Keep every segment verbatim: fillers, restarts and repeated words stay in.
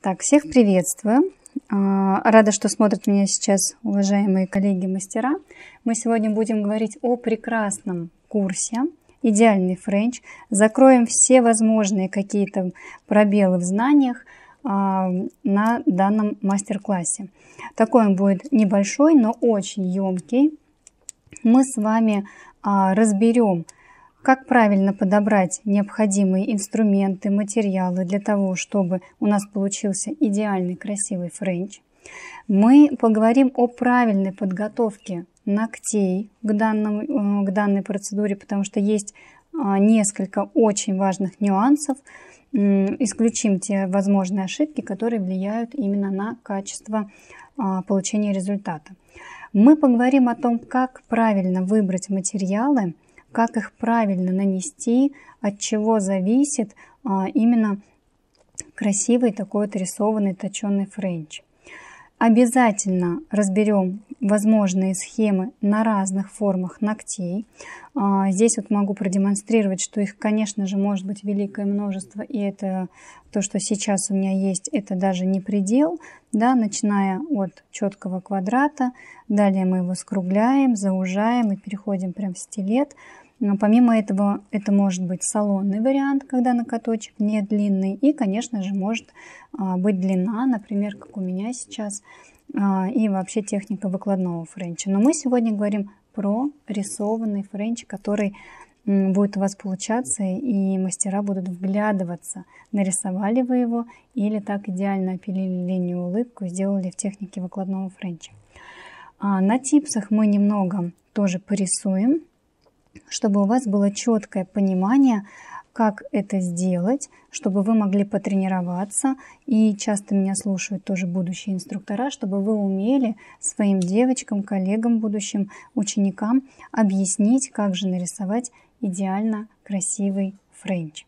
Так, всех приветствую. Рада, что смотрят меня сейчас уважаемые коллеги-мастера. Мы сегодня будем говорить о прекрасном курсе «Идеальный френч». Закроем все возможные какие-то пробелы в знаниях на данном мастер-классе. Такой он будет небольшой, но очень емкий. Мы с вами разберем, как правильно подобрать необходимые инструменты, материалы для того, чтобы у нас получился идеальный красивый френч. Мы поговорим о правильной подготовке ногтей к, данному, к данной процедуре, потому что есть несколько очень важных нюансов. Исключим те возможные ошибки, которые влияют именно на качество получения результата. Мы поговорим о том, как правильно выбрать материалы, как их правильно нанести, от чего зависит а, именно красивый такой отрисованный точеный френч. Обязательно разберем возможные схемы на разных формах ногтей. А, здесь вот могу продемонстрировать, что их, конечно же, может быть великое множество, и это то, что сейчас у меня есть, это даже не предел, да, начиная от четкого квадрата, далее мы его скругляем, заужаем и переходим прям в стилет. Но помимо этого, это может быть салонный вариант, когда ноготочек не длинный. И, конечно же, может а, быть длина, например, как у меня сейчас. А, и вообще техника выкладного френча. Но мы сегодня говорим про рисованный френч, который м, будет у вас получаться. И мастера будут вглядываться, нарисовали вы его или так идеально опилили линию улыбку и сделали в технике выкладного френча. А, на типсах мы немного тоже порисуем, чтобы у вас было четкое понимание, как это сделать, чтобы вы могли потренироваться. И часто меня слушают тоже будущие инструктора, чтобы вы умели своим девочкам, коллегам, будущим ученикам объяснить, как же нарисовать идеально красивый френч.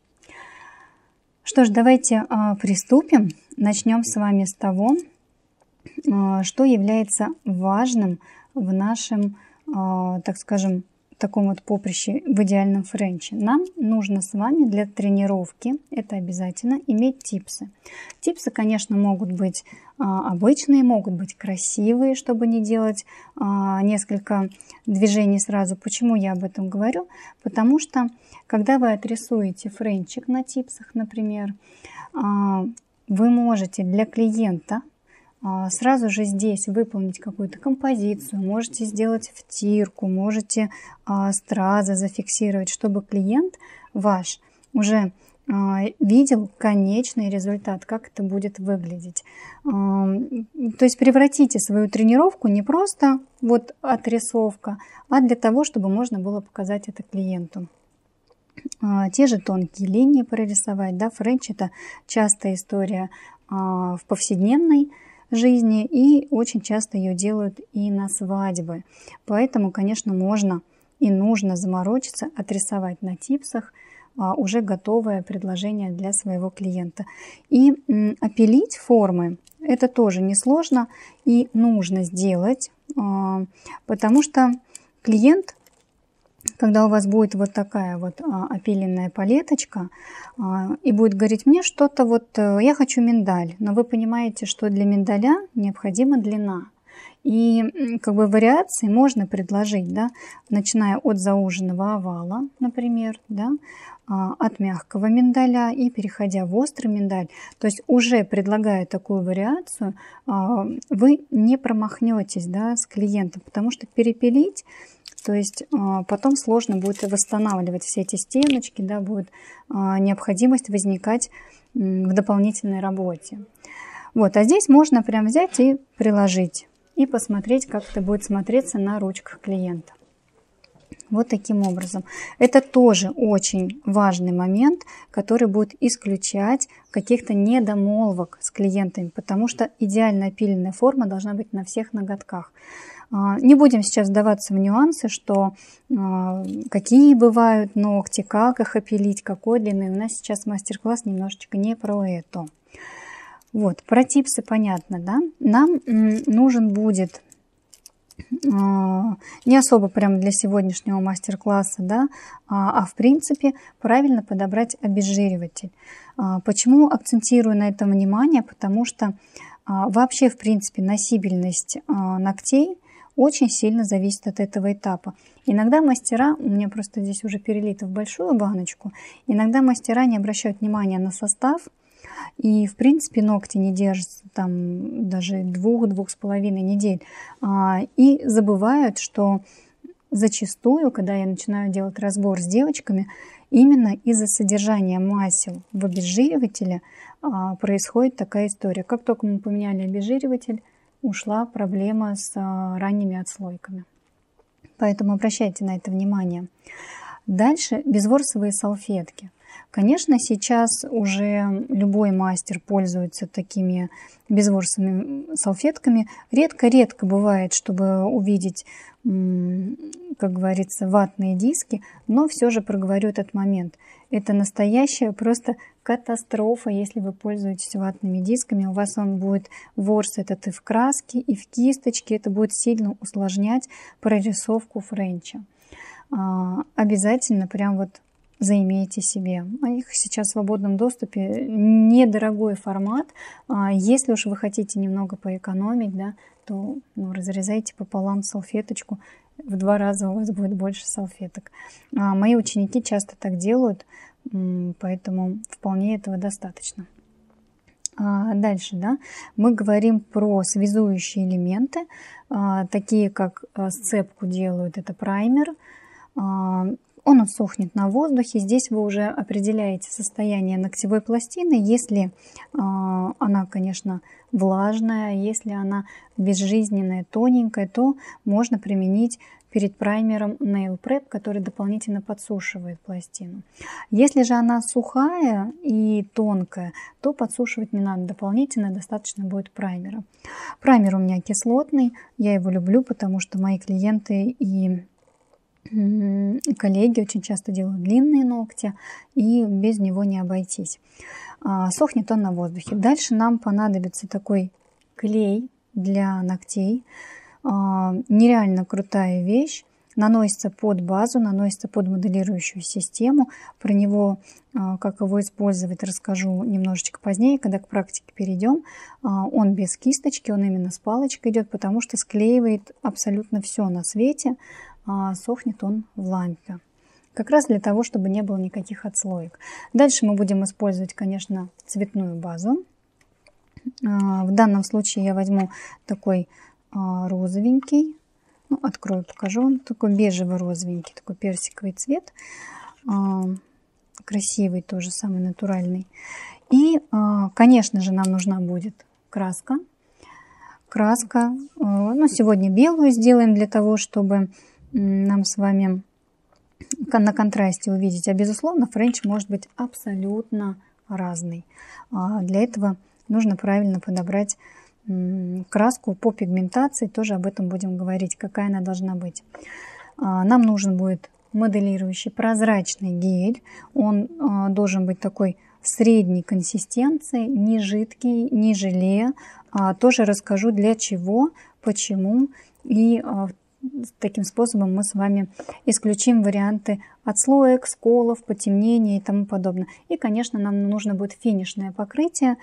Что ж, давайте а, приступим. Начнем с вами с того, а, что является важным в нашем, а, так скажем, таком вот поприще в идеальном френче. Нам нужно с вами для тренировки, это обязательно, иметь типсы. Типсы, конечно, могут быть а, обычные, могут быть красивые, чтобы не делать а, несколько движений сразу. Почему я об этом говорю? Потому что, когда вы отрисуете френчик на типсах, например, а, вы можете для клиента сразу же здесь выполнить какую-то композицию, можете сделать втирку, можете а, стразы зафиксировать, чтобы клиент ваш уже а, видел конечный результат, как это будет выглядеть. А, то есть превратите свою тренировку не просто вот отрисовка, а для того, чтобы можно было показать это клиенту. А, те же тонкие линии прорисовать, да, френч — это частая история а, в повседневной жизни, и очень часто ее делают и на свадьбы. Поэтому, конечно, можно и нужно заморочиться, отрисовать на типсах а, уже готовое предложение для своего клиента. И м, опилить формы — это тоже несложно и нужно сделать, а, потому что клиент, когда у вас будет вот такая вот а, опиленная палеточка, а, и будет говорить: мне что-то вот, я хочу миндаль, но вы понимаете, что для миндаля необходима длина. И как бы вариации можно предложить, да, начиная от зауженного овала, например, да, а, от мягкого миндаля и переходя в острый миндаль. То есть уже предлагая такую вариацию, а, вы не промахнетесь, да, с клиентом, потому что перепилить, то есть потом сложно будет восстанавливать все эти стеночки, да, будет необходимость возникать в дополнительной работе. Вот, а здесь можно прям взять и приложить, и посмотреть, как это будет смотреться на ручках клиента. Вот таким образом. Это тоже очень важный момент, который будет исключать каких-то недомолвок с клиентами, потому что идеально опиленная форма должна быть на всех ноготках. Не будем сейчас вдаваться в нюансы, что какие бывают ногти, как их опилить, какой длины. У нас сейчас мастер-класс немножечко не про это. Вот, про типсы понятно, да? Нам нужен будет не особо прям для сегодняшнего мастер-класса, да, а, а в принципе правильно подобрать обезжириватель. Почему акцентирую на этом внимание? Потому что вообще, в принципе, носибельность ногтей очень сильно зависит от этого этапа. Иногда мастера, у меня просто здесь уже перелито в большую баночку, иногда мастера не обращают внимания на состав, и, в принципе, ногти не держатся там даже двух-двух с половиной недель. И забывают, что зачастую, когда я начинаю делать разбор с девочками, именно из-за содержания масел в обезжиривателе происходит такая история. Как только мы поменяли обезжириватель, ушла проблема с ранними отслойками. Поэтому обращайте на это внимание. Дальше безворсовые салфетки. Конечно, сейчас уже любой мастер пользуется такими безворсовыми салфетками. Редко-редко бывает, чтобы увидеть, как говорится, ватные диски, но все же проговорю этот момент. Это настоящая просто катастрофа, если вы пользуетесь ватными дисками. У вас он будет ворс этот и в краске, и в кисточке. Это будет сильно усложнять прорисовку френча. Обязательно прям вот заимейте себе. Их сейчас в свободном доступе, недорогой формат. Если уж вы хотите немного поэкономить, да, то ну, разрезайте пополам салфеточку, в два раза у вас будет больше салфеток. Мои ученики часто так делают, поэтому вполне этого достаточно. Дальше, да, мы говорим про связующие элементы, такие как сцепку делают, это праймер. Он сохнет на воздухе. Здесь вы уже определяете состояние ногтевой пластины. Если э, она, конечно, влажная, если она безжизненная, тоненькая, то можно применить перед праймером Nail Prep, который дополнительно подсушивает пластину. Если же она сухая и тонкая, то подсушивать не надо дополнительно, достаточно будет праймера. Праймер у меня кислотный, я его люблю, потому что мои клиенты и коллеги очень часто делают длинные ногти, и без него не обойтись. Сохнет он на воздухе. Дальше нам понадобится такой клей для ногтей. Нереально крутая вещь. Наносится под базу, наносится под моделирующую систему. Про него, как его использовать, расскажу немножечко позднее, когда к практике перейдем. Он без кисточки, он именно с палочкой идет, потому что склеивает абсолютно все на свете. Сохнет он в лампе. Как раз для того, чтобы не было никаких отслоек. Дальше мы будем использовать, конечно, цветную базу. В данном случае я возьму такой розовенький. Ну, открою, покажу. Он такой бежево-розовенький, такой персиковый цвет. Красивый, тоже самый натуральный. И, конечно же, нам нужна будет краска. Краска. Ну, сегодня белую сделаем для того, чтобы нам с вами на контрасте увидеть. А безусловно, френч может быть абсолютно разный. Для этого нужно правильно подобрать краску по пигментации. Тоже об этом будем говорить, какая она должна быть. Нам нужен будет моделирующий прозрачный гель. Он должен быть такой средней консистенции, не жидкий, не желе. Тоже расскажу для чего, почему, и таким способом мы с вами исключим варианты отслоек, сколов, потемнения и тому подобное. И, конечно, нам нужно будет финишное покрытие.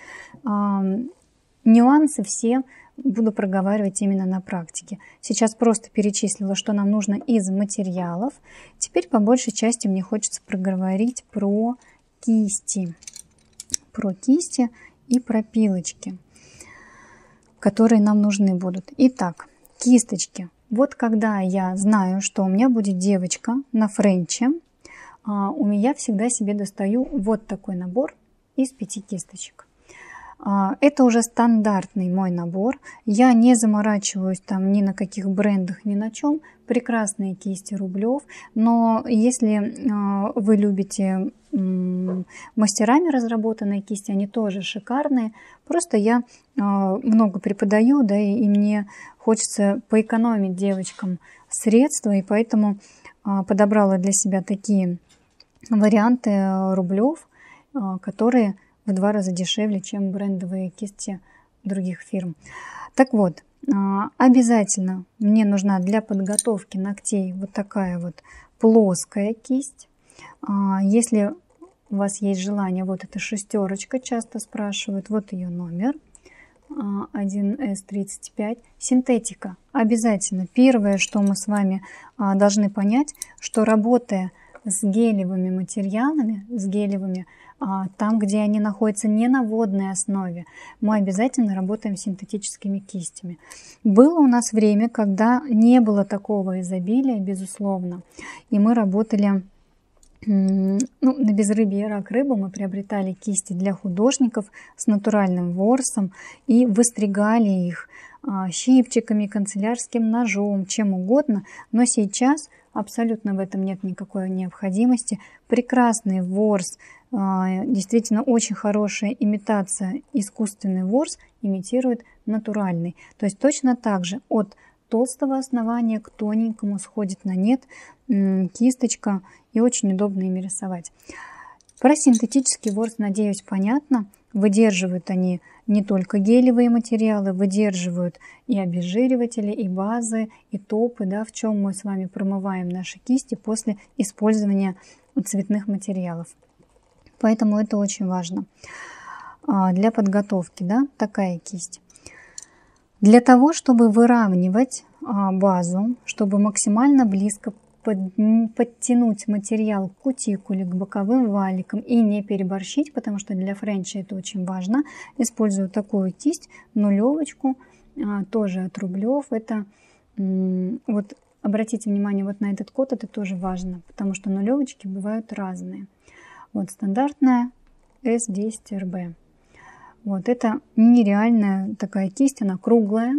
Нюансы все буду проговаривать именно на практике. Сейчас просто перечислила, что нам нужно из материалов. Теперь по большей части мне хочется проговорить про кисти. Про кисти и про пилочки, которые нам нужны будут. Итак, кисточки. Вот когда я знаю, что у меня будет девочка на френче, у меня всегда себе достаю вот такой набор из пяти кисточек. Это уже стандартный мой набор. Я не заморачиваюсь там ни на каких брендах, ни на чем. Прекрасные кисти Рублев. Но если вы любите мастерами разработанные кисти, они тоже шикарные. Просто я много преподаю, да, и мне хочется поэкономить девочкам средства, и поэтому подобрала для себя такие варианты Рублев, которые в два раза дешевле, чем брендовые кисти других фирм. Так вот, Обязательно мне нужна для подготовки ногтей вот такая вот плоская кисть. Если у вас есть желание, вот эта шестерочка, часто спрашивают, вот ее номер, один эс тридцать пять, синтетика. Обязательно. Первое, что мы с вами должны понять, что работая с гелевыми материалами, с гелевыми, там, где они находятся не на водной основе, мы обязательно работаем с синтетическими кистями. Было у нас время, когда не было такого изобилия, безусловно, и мы работали, ну, на безрыбье и рак рыбы мы приобретали кисти для художников с натуральным ворсом и выстригали их щипчиками, канцелярским ножом, чем угодно, но сейчас абсолютно в этом нет никакой необходимости. Прекрасный ворс, действительно очень хорошая имитация, искусственный ворс имитирует натуральный. То есть точно так же от толстого основания к тоненькому сходит на нет кисточка, и очень удобно ими рисовать. Про синтетический ворс, надеюсь, понятно. Выдерживают они не только гелевые материалы, выдерживают и обезжириватели, и базы, и топы, да, в чем мы с вами промываем наши кисти после использования цветных материалов. Поэтому это очень важно для подготовки, да, такая кисть. Для того, чтобы выравнивать базу, чтобы максимально близко подтянуть материал к кутикуле, к боковым валикам и не переборщить, потому что для френча это очень важно. Использую такую кисть, нулевочку, тоже от Рублев. Это, вот обратите внимание вот на этот код, это тоже важно, потому что нулевочки бывают разные. Вот стандартная эс десять эр бэ. Вот это нереальная такая кисть, она круглая,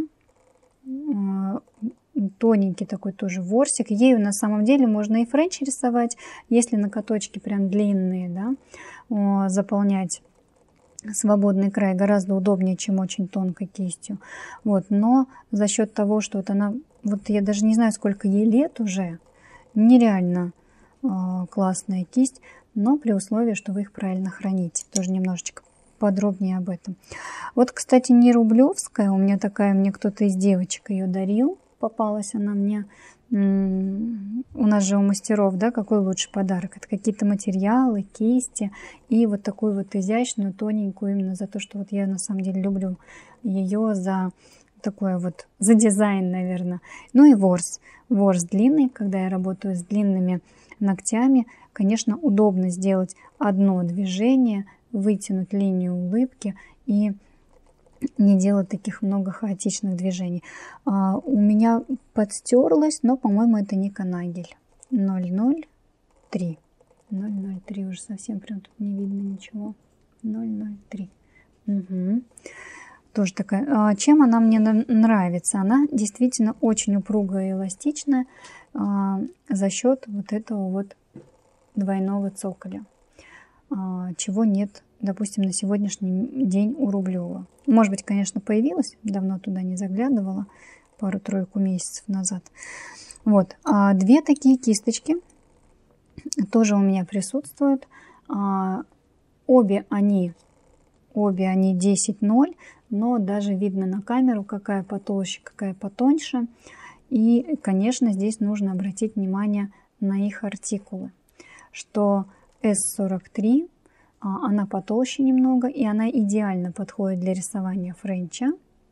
тоненький такой тоже ворсик. Ею на самом деле можно и френч рисовать, если ноготочки прям длинные, да, заполнять свободный край гораздо удобнее, чем очень тонкой кистью. Вот, но за счет того, что вот она, вот я даже не знаю, сколько ей лет уже, нереально э, классная кисть, но при условии, что вы их правильно храните. Тоже немножечко подробнее об этом. Вот, кстати, не рублевская, у меня такая, мне кто-то из девочек ее дарил. Попалась она мне, у нас же у мастеров, да, какой лучший подарок? Это какие-то материалы, кисти и вот такую вот изящную, тоненькую, именно за то, что вот я на самом деле люблю ее за такое вот, за дизайн, наверное. Ну и ворс. Ворс длинный, когда я работаю с длинными ногтями, конечно, удобно сделать одно движение, вытянуть линию улыбки и не делать таких много хаотичных движений. А, у меня подстерлась, но, по-моему, это не канагель. ноль ноль три. ноль ноль три уже совсем прям тут не видно ничего. ноль ноль три. Угу. Тоже такая. А, чем она мне нравится? Она действительно очень упругая и эластичная а, за счет вот этого вот двойного цоколя. А, чего нет, допустим, на сегодняшний день у Рублева. Может быть, конечно, появилась, давно туда не заглядывала, пару-тройку месяцев назад. Вот, а две такие кисточки тоже у меня присутствуют. А, обе они, обе они десять ноль, но даже видно на камеру, какая потолще, какая потоньше. И, конечно, здесь нужно обратить внимание на их артикулы, что эс сорок три, она потолще немного, и она идеально подходит для рисования френча,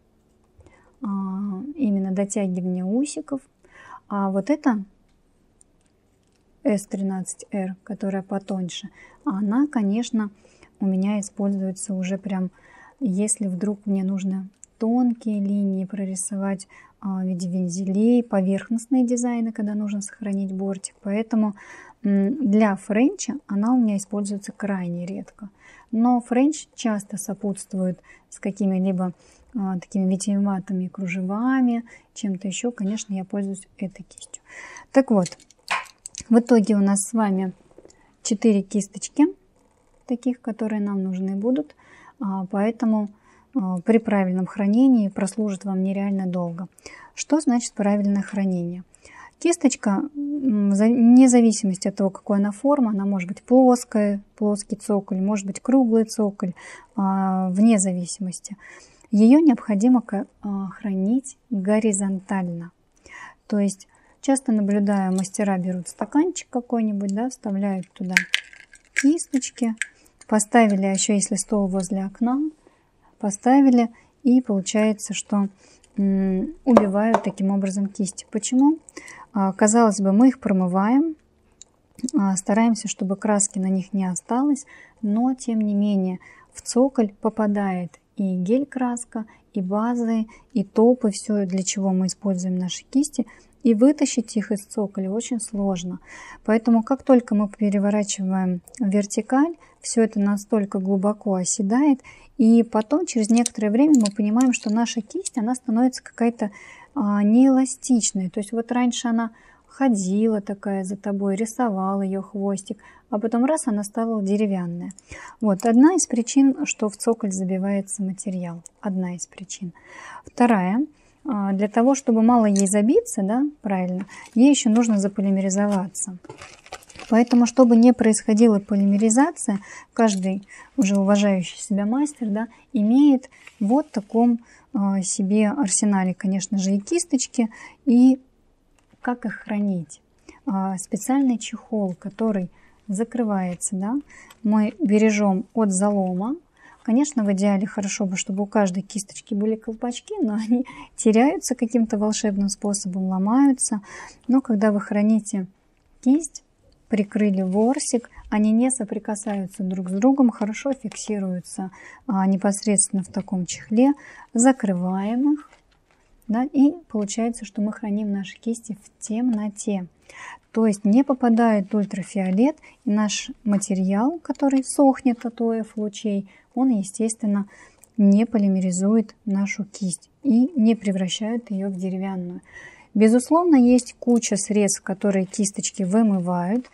именно дотягивания усиков. А вот эта эс тринадцать эр, которая потоньше, она, конечно, у меня используется уже прям, если вдруг мне нужно тонкие линии прорисовать в виде вензелей, поверхностные дизайны, когда нужно сохранить бортик. Поэтому для френча она у меня используется крайне редко. Но френч часто сопутствует с какими-либо а, такими витиеватыми кружевами, чем-то еще. Конечно, я пользуюсь этой кистью. Так вот, в итоге у нас с вами четыре кисточки, таких, которые нам нужны будут. А, поэтому а, при правильном хранении прослужит вам нереально долго. Что значит правильное хранение? Кисточка, вне зависимости от того, какой она форма, она может быть плоская, плоский цоколь, может быть круглый цоколь, вне зависимости. Ее необходимо хранить горизонтально. То есть часто наблюдаю, мастера берут стаканчик какой-нибудь, да, вставляют туда кисточки, поставили, а еще если стол возле окна, поставили, и получается, что м, убивают таким образом кисти. Почему? А, казалось бы, мы их промываем, а, стараемся, чтобы краски на них не осталось, но тем не менее в цоколь попадает и гель-краска, и базы, и топы, все, для чего мы используем наши кисти. И вытащить их из цоколя очень сложно. Поэтому как только мы переворачиваем в вертикаль, все это настолько глубоко оседает. И потом, через некоторое время, мы понимаем, что наша кисть, она становится какая-то а, неэластичная. То есть вот раньше она ходила такая за тобой, рисовала ее хвостик, а потом раз, она стала деревянная. Вот одна из причин, что в цоколь забивается материал. Одна из причин. Вторая. Для того, чтобы мало ей забиться, да, правильно, ей еще нужно заполимеризоваться. Поэтому, чтобы не происходила полимеризация, каждый уже уважающий себя мастер, да, имеет вот в таком э, себе арсенале, конечно же, и кисточки, и как их хранить. Э, специальный чехол, который закрывается, да, мы бережем от залома. Конечно, в идеале хорошо бы, чтобы у каждой кисточки были колпачки, но они теряются каким-то волшебным способом, ломаются. Но когда вы храните кисть, прикрыли ворсик, они не соприкасаются друг с другом, хорошо фиксируются а, непосредственно в таком чехле, закрываем их, да, и получается, что мы храним наши кисти в темноте. То есть не попадает ультрафиолет, и наш материал, который сохнет от ОФ-лучей, он, естественно, не полимеризует нашу кисть и не превращает ее в деревянную. Безусловно, есть куча средств, которые кисточки вымывают.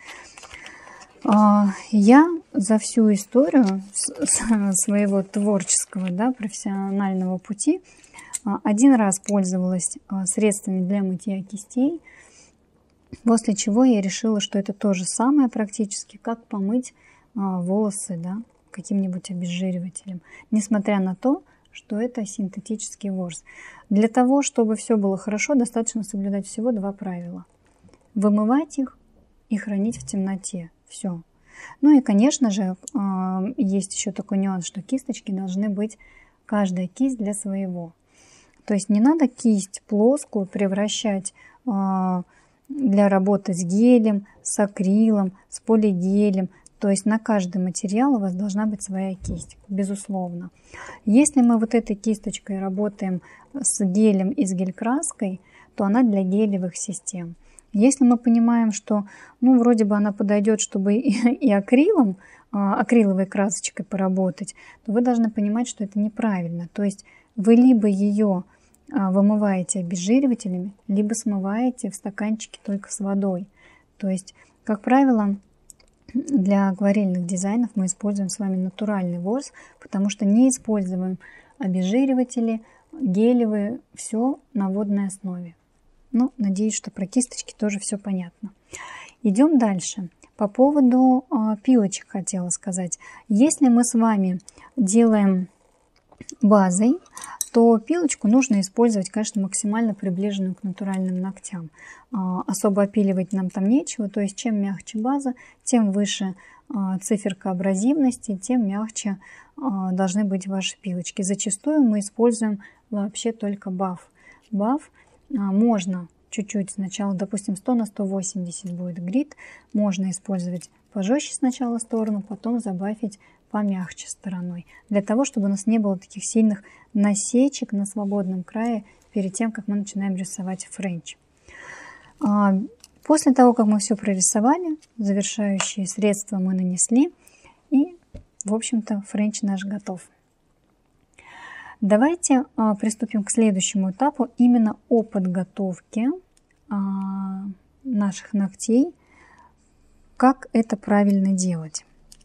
Я за всю историю своего творческого, да, профессионального пути один раз пользовалась средствами для мытья кистей, после чего я решила, что это то же самое практически, как помыть волосы, да, каким-нибудь обезжиривателем, несмотря на то, что это синтетический ворс. Для того, чтобы все было хорошо, достаточно соблюдать всего два правила. Вымывать их и хранить в темноте. Все. Ну и, конечно же, есть еще такой нюанс, что кисточки должны быть, каждая кисть для своего. То есть не надо кисть плоскую превращать для работы с гелем, с акрилом, с полигелем. То есть на каждый материал у вас должна быть своя кисть, безусловно. Если мы вот этой кисточкой работаем с гелем и с гель-краской, то она для гелевых систем. Если мы понимаем, что ну, вроде бы она подойдет, чтобы и, и акрилом, акриловой красочкой поработать, то вы должны понимать, что это неправильно. То есть вы либо ее вымываете обезжиривателями, либо смываете в стаканчике только с водой. То есть, как правило, для акварельных дизайнов мы используем с вами натуральный ворс, потому что не используем обезжириватели, гелевые, все на водной основе. Ну, надеюсь, что про кисточки тоже все понятно. Идем дальше. По поводу э, пилочек хотела сказать. Если мы с вами делаем базой, то пилочку нужно использовать, конечно, максимально приближенную к натуральным ногтям. Особо опиливать нам там нечего, то есть чем мягче база, тем выше циферка абразивности, тем мягче должны быть ваши пилочки. Зачастую мы используем вообще только баф. Баф можно чуть-чуть сначала, допустим, сто на сто восемьдесят будет грид, можно использовать пожестче сначала сторону, потом забафить помягче стороной, для того, чтобы у нас не было таких сильных насечек на свободном крае перед тем, как мы начинаем рисовать френч. После того, как мы все прорисовали, завершающие средства мы нанесли, и, в общем-то, френч наш готов. Давайте приступим к следующему этапу, именно о подготовке наших ногтей, как это правильно делать.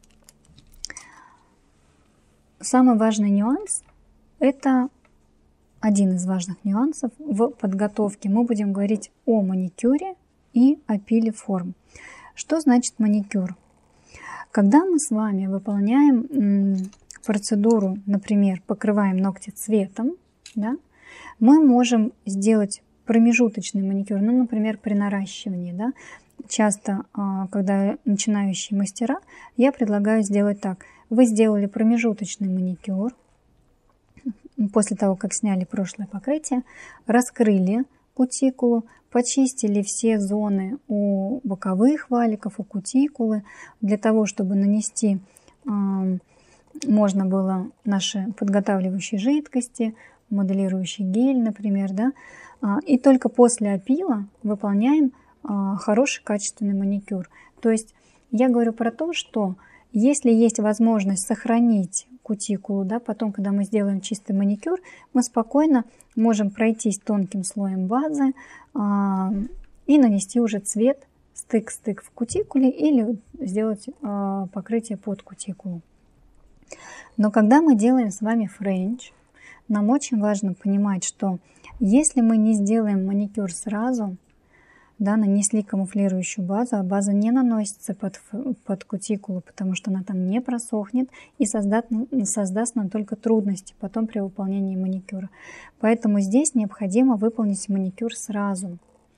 Самый важный нюанс, это один из важных нюансов в подготовке. Мы будем говорить о маникюре и о пиле форм. Что значит маникюр? Когда мы с вами выполняем процедуру, например, покрываем ногти цветом, да, мы можем сделать промежуточный маникюр, ну, например, при наращивании, да. Часто, когда начинающие мастера, я предлагаю сделать так. Вы сделали промежуточный маникюр, после того, как сняли прошлое покрытие, раскрыли кутикулу, почистили все зоны у боковых валиков, у кутикулы, для того, чтобы нанести э, можно было наши подготавливающие жидкости, моделирующий гель, например, да, и только после опила выполняем э, хороший качественный маникюр. То есть я говорю про то, что если есть возможность сохранить кутикулу, да, потом, когда мы сделаем чистый маникюр, мы спокойно можем пройтись тонким слоем базы а, и нанести уже цвет стык-стык в кутикуле или сделать а, покрытие под кутикулу. Но когда мы делаем с вами френч, нам очень важно понимать, что если мы не сделаем маникюр сразу, да, нанесли камуфлирующую базу, а база не наносится под, под кутикулу, потому что она там не просохнет и создаст, создаст нам только трудности потом при выполнении маникюра. Поэтому здесь необходимо выполнить маникюр сразу.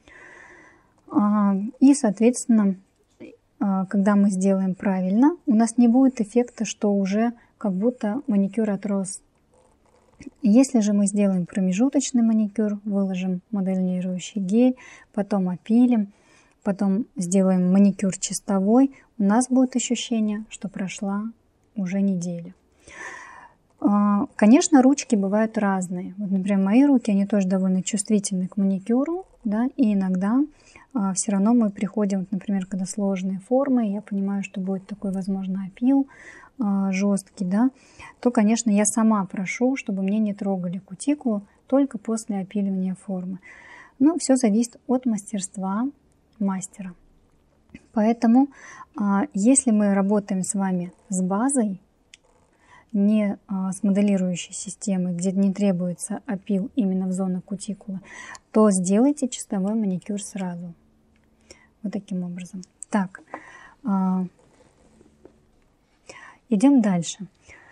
И, соответственно, когда мы сделаем правильно, у нас не будет эффекта, что уже как будто маникюр отрос. Если же мы сделаем промежуточный маникюр, выложим моделирующий гель, потом опилим, потом сделаем маникюр чистовой, у нас будет ощущение, что прошла уже неделя. Конечно, ручки бывают разные. Вот, например, мои руки, они тоже довольно чувствительны к маникюру, да, и иногда а, все равно мы приходим, вот, например, когда сложные формы, я понимаю, что будет такой, возможно, опил а, жесткий, да, то, конечно, я сама прошу, чтобы мне не трогали кутикулу только после опиливания формы. Но все зависит от мастерства мастера. Поэтому, а, если мы работаем с вами с базой, не а, с моделирующей системой, где не требуется опил именно в зону кутикулы, то сделайте чистовой маникюр сразу. Вот таким образом. Так, а, идем дальше.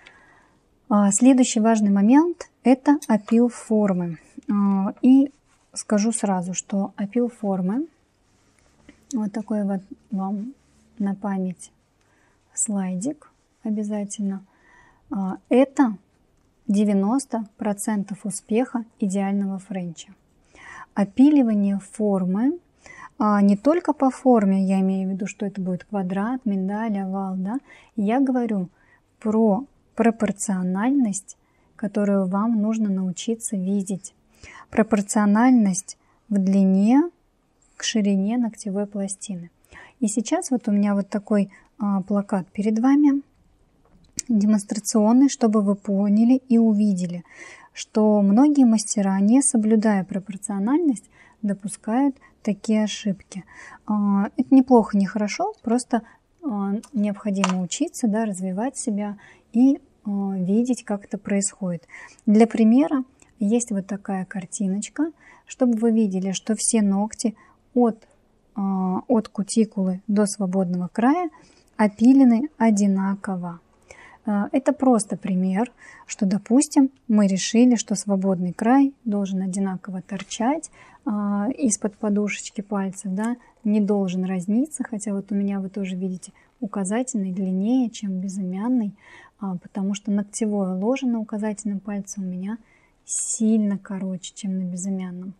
А, следующий важный момент – это опил формы. А, и скажу сразу, что опил формы, вот такой вот вам на память слайдик обязательно, это девяносто процентов успеха идеального френча. Опиливание формы, не только по форме, я имею в виду, что это будет квадрат, миндаль, овал, да, я говорю про пропорциональность, которую вам нужно научиться видеть. Пропорциональность в длине к ширине ногтевой пластины. И сейчас вот у меня вот такой а, плакат перед вами, демонстрационный, чтобы вы поняли и увидели, что многие мастера, не соблюдая пропорциональность, допускают такие ошибки. Это неплохо, не хорошо, просто необходимо учиться, да, развивать себя и видеть, как это происходит. Для примера есть вот такая картиночка, чтобы вы видели, что все ногти от, от кутикулы до свободного края опилены одинаково. Это просто пример, что, допустим, мы решили, что свободный край должен одинаково торчать а, из-под подушечки пальцев, да, не должен разниться, хотя вот у меня вы тоже видите, указательный длиннее, чем безымянный, а, потому что ногтевое ложе на указательном пальце у меня сильно короче, чем на безымянном.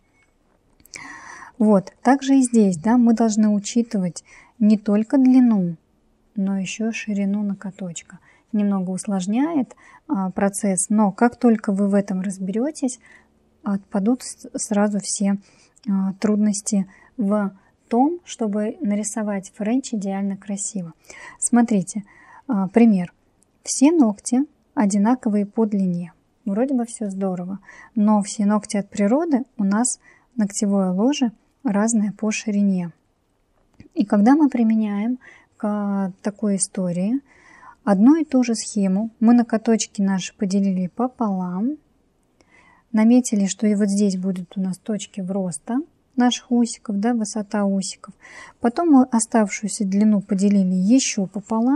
Вот, также и здесь, да, мы должны учитывать не только длину, но еще ширину ноготочка. Немного усложняет а, процесс, но как только вы в этом разберетесь, отпадут сразу все а, трудности в том, чтобы нарисовать френч идеально красиво. Смотрите, а, пример. Все ногти одинаковые по длине. Вроде бы все здорово, но все ногти от природы у нас ногтевое ложе разное по ширине. И когда мы применяем к такой истории одну и ту же схему, мы ноготочки наши поделили пополам, наметили, что и вот здесь будут у нас точки вроста наших усиков, да, высота усиков. Потом мы оставшуюся длину поделили еще пополам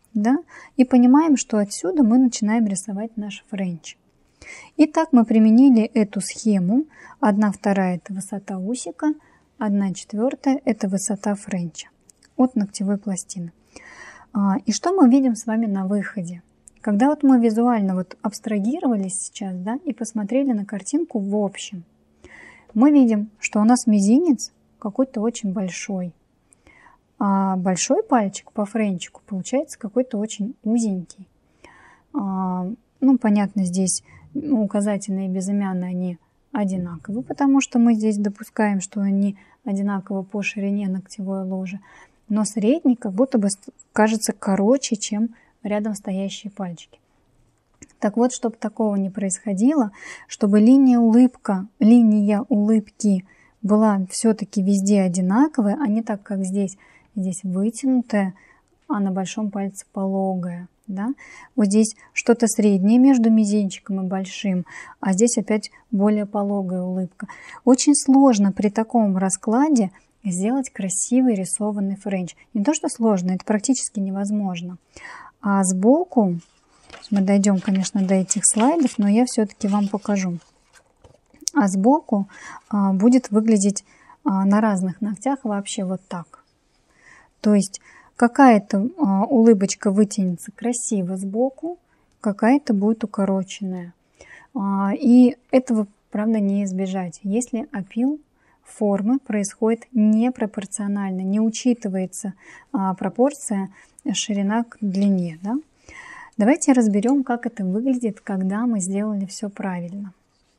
да, и понимаем, что отсюда мы начинаем рисовать наш френч. Итак, мы применили эту схему. одна вторая это высота усика, одна четвертая это высота френча от ногтевой пластины. И что мы видим с вами на выходе? Когда вот мы визуально вот абстрагировались сейчас, да, и посмотрели на картинку в общем, мы видим, что у нас мизинец какой-то очень большой, а большой пальчик по френчику получается какой-то очень узенький. Ну, понятно, здесь указательные и безымянные, они одинаковы, потому что мы здесь допускаем, что они одинаковы по ширине ногтевой ложи. Но средний как будто бы кажется короче, чем рядом стоящие пальчики. Так вот, чтобы такого не происходило, чтобы линия, улыбка, линия улыбки была все-таки везде одинаковая, а не так, как здесь, здесь вытянутая, а на большом пальце пологая. Да? Вот здесь что-то среднее между мизинчиком и большим, а здесь опять более пологая улыбка. Очень сложно при таком раскладе сделать красивый рисованный френч. Не то, что сложно, это практически невозможно. А сбоку, мы дойдем, конечно, до этих слайдов, но я все-таки вам покажу. А сбоку а, будет выглядеть а, на разных ногтях вообще вот так. То есть какая-то а, улыбочка вытянется красиво сбоку, какая-то будет укороченная. А, и этого, правда, не избежать, если опил формы происходит непропорционально, не учитывается а, пропорция ширина к длине. Да? Давайте разберем, как это выглядит, когда мы сделали все правильно.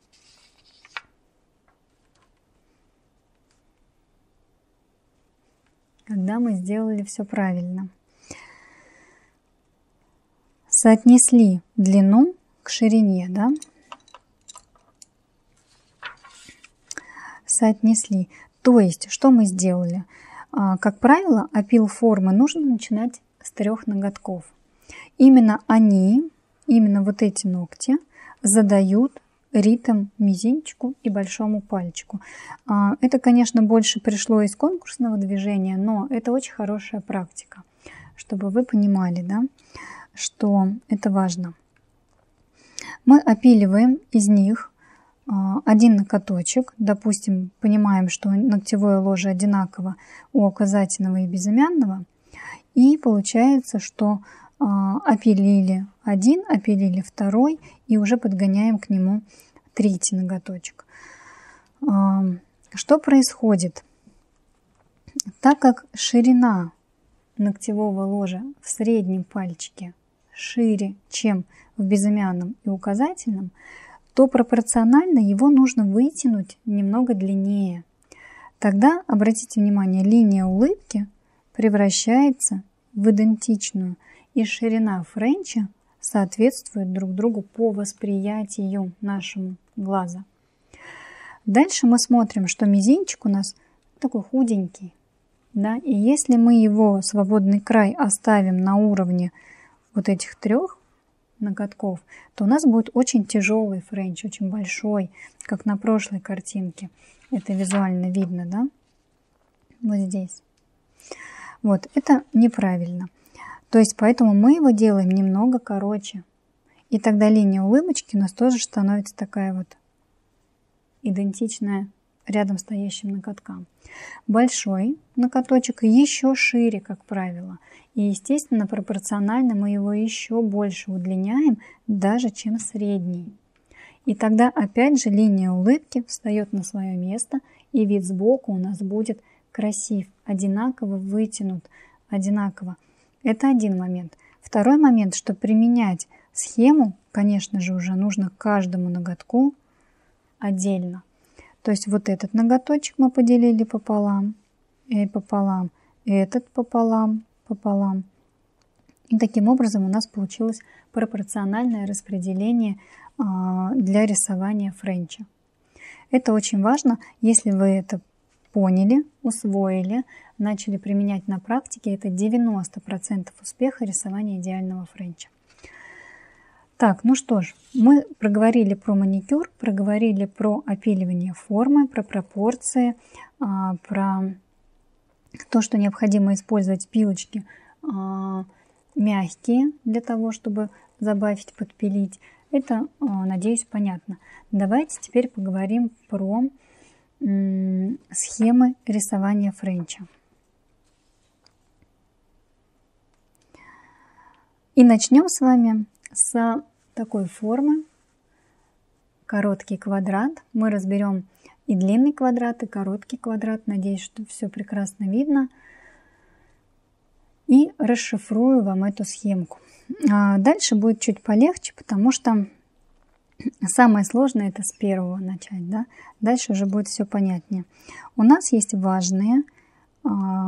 Когда мы сделали все правильно. Соотнесли длину к ширине, да? Соотнесли. То есть, что мы сделали? Как правило, опил формы нужно начинать с трех ноготков. Именно они, именно вот эти ногти, задают ритм мизинчику и большому пальчику. Это, конечно, больше пришло из конкурсного движения, но это очень хорошая практика, чтобы вы понимали, да, что это важно. Мы опиливаем из них один ноготочек, допустим, понимаем, что ногтевое ложе одинаково у указательного и безымянного, и получается, что опилили один, опилили второй, и уже подгоняем к нему третий ноготочек. Что происходит? Так как ширина ногтевого ложа в среднем пальчике шире, чем в безымянном и указательном, то пропорционально его нужно вытянуть немного длиннее. Тогда, обратите внимание, линия улыбки превращается в идентичную, и ширина френча соответствует друг другу по восприятию нашему глаза. Дальше мы смотрим, что мизинчик у нас такой худенький. Да? И если мы его свободный край оставим на уровне вот этих трех ноготков, то у нас будет очень тяжелый френч, очень большой, как на прошлой картинке. Это визуально видно, да? Вот здесь. Вот, это неправильно. То есть, поэтому мы его делаем немного короче. И тогда линия улыбочки у нас тоже становится такая вот идентичная рядом стоящим ноготкам. Большой ноготочек еще шире, как правило. И, естественно, пропорционально мы его еще больше удлиняем, даже чем средний. И тогда опять же линия улыбки встает на свое место, и вид сбоку у нас будет красив, одинаково вытянут, одинаково. Это один момент. Второй момент, что применять схему, конечно же, уже нужно каждому ноготку отдельно. То есть вот этот ноготочек мы поделили пополам, и пополам, этот пополам, пополам. И таким образом у нас получилось пропорциональное распределение для рисования френча. Это очень важно, если вы это поняли, усвоили, начали применять на практике, это девяносто процентов успеха рисования идеального френча. Так, ну что ж, мы проговорили про маникюр, проговорили про опиливание формы, про пропорции, про то, что необходимо использовать пилочки мягкие для того, чтобы забавить, подпилить. Это, надеюсь, понятно. Давайте теперь поговорим про схемы рисования френча. И начнем с вами с такой формы. Короткий квадрат. Мы разберем и длинный квадрат, и короткий квадрат. Надеюсь, что все прекрасно видно. И расшифрую вам эту схемку. А дальше будет чуть полегче, потому что самое сложное это с первого начать. Да? Дальше уже будет все понятнее. У нас есть важные э,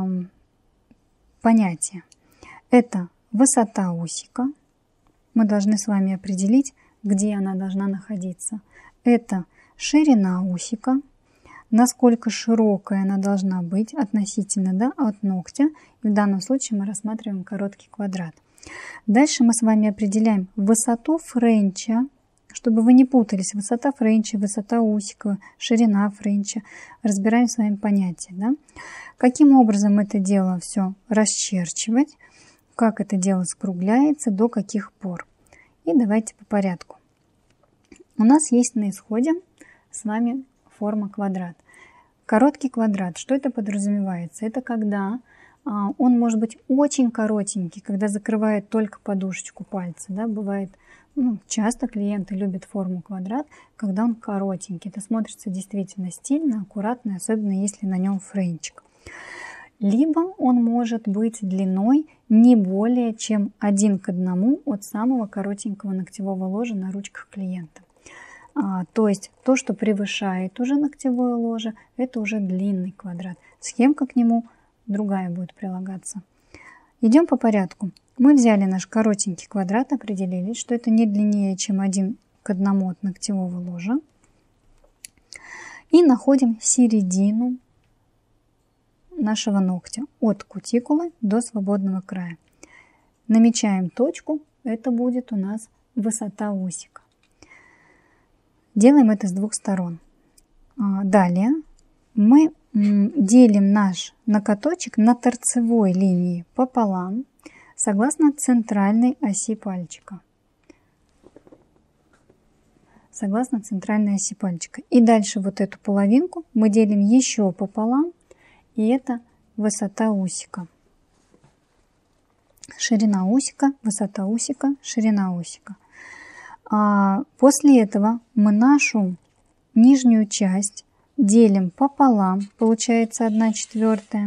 понятия. Это высота усика. Мы должны с вами определить, где она должна находиться. Это ширина усика. Насколько широкая она должна быть относительно, да, от ногтя. И в данном случае мы рассматриваем короткий квадрат. Дальше мы с вами определяем высоту френча, чтобы вы не путались. Высота френча, высота усика, ширина френча. Разбираем с вами понятия. Да? Каким образом это дело все расчерчивать, как это дело скругляется, до каких пор. И давайте по порядку. У нас есть на исходе с вами форма квадрат. Короткий квадрат. Что это подразумевается? Это когда а, он может быть очень коротенький, когда закрывает только подушечку пальца. Да? Бывает, ну, часто клиенты любят форму квадрат, когда он коротенький. Это смотрится действительно стильно, аккуратно, особенно если на нем френчик. Либо он может быть длиной не более чем один к одному от самого коротенького ногтевого ложа на ручках клиента. А, то есть то, что превышает уже ногтевое ложе, это уже длинный квадрат. Схемка к нему другая будет прилагаться. Идем по порядку. Мы взяли наш коротенький квадрат, определили, что это не длиннее, чем один к одному от ногтевого ложа. И находим середину нашего ногтя от кутикулы до свободного края. Намечаем точку, это будет у нас высота усика. Делаем это с двух сторон. Далее мы делим наш ноготочек на торцевой линии пополам, согласно центральной оси пальчика. Согласно центральной оси пальчика. И дальше вот эту половинку мы делим еще пополам, и это высота усика. Ширина усика, высота усика, ширина усика. А после этого мы нашу нижнюю часть делим пополам, получается одна четвертая.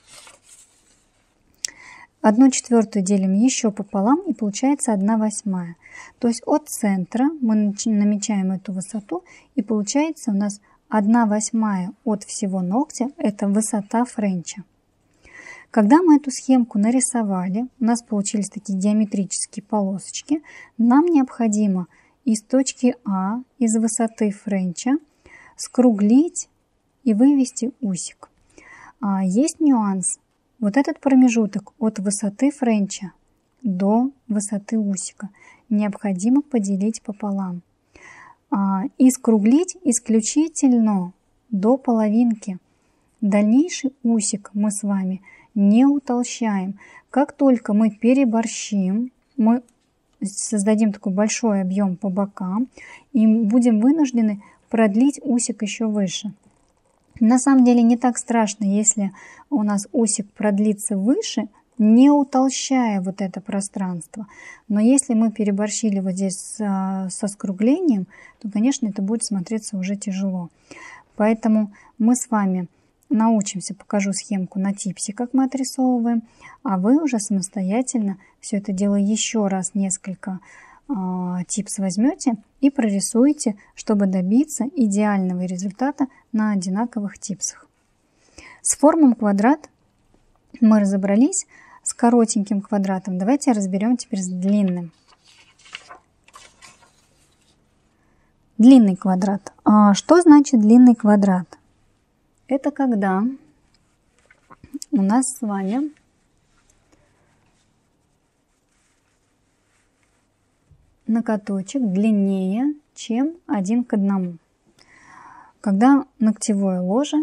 одну четвертую делим еще пополам, и получается одна восьмая. То есть от центра мы намечаем эту высоту, и получается у нас одна восьмая от всего ногтя, это высота френча. Когда мы эту схемку нарисовали, у нас получились такие геометрические полосочки, нам необходимо из точки А, из высоты френча, скруглить и вывести усик. А есть нюанс. Вот этот промежуток от высоты френча до высоты усика необходимо поделить пополам. А, и скруглить исключительно до половинки. Дальнейший усик мы с вами не утолщаем. Как только мы переборщим, мы создадим такой большой объем по бокам и будем вынуждены продлить усик еще выше. На самом деле не так страшно, если у нас усик продлится выше, не утолщая вот это пространство. Но если мы переборщили вот здесь со, со скруглением, то, конечно, это будет смотреться уже тяжело. Поэтому мы с вами научимся, покажу схемку на типсе, как мы отрисовываем, а вы уже самостоятельно все это дело еще раз несколько э, типс возьмете и прорисуете, чтобы добиться идеального результата на одинаковых типсах. С формом квадрат мы разобрались, с коротеньким квадратом. Давайте разберем теперь с длинным. Длинный квадрат. А что значит длинный квадрат? Это когда у нас с вами ноготочек длиннее, чем один к одному. Когда ногтевое ложе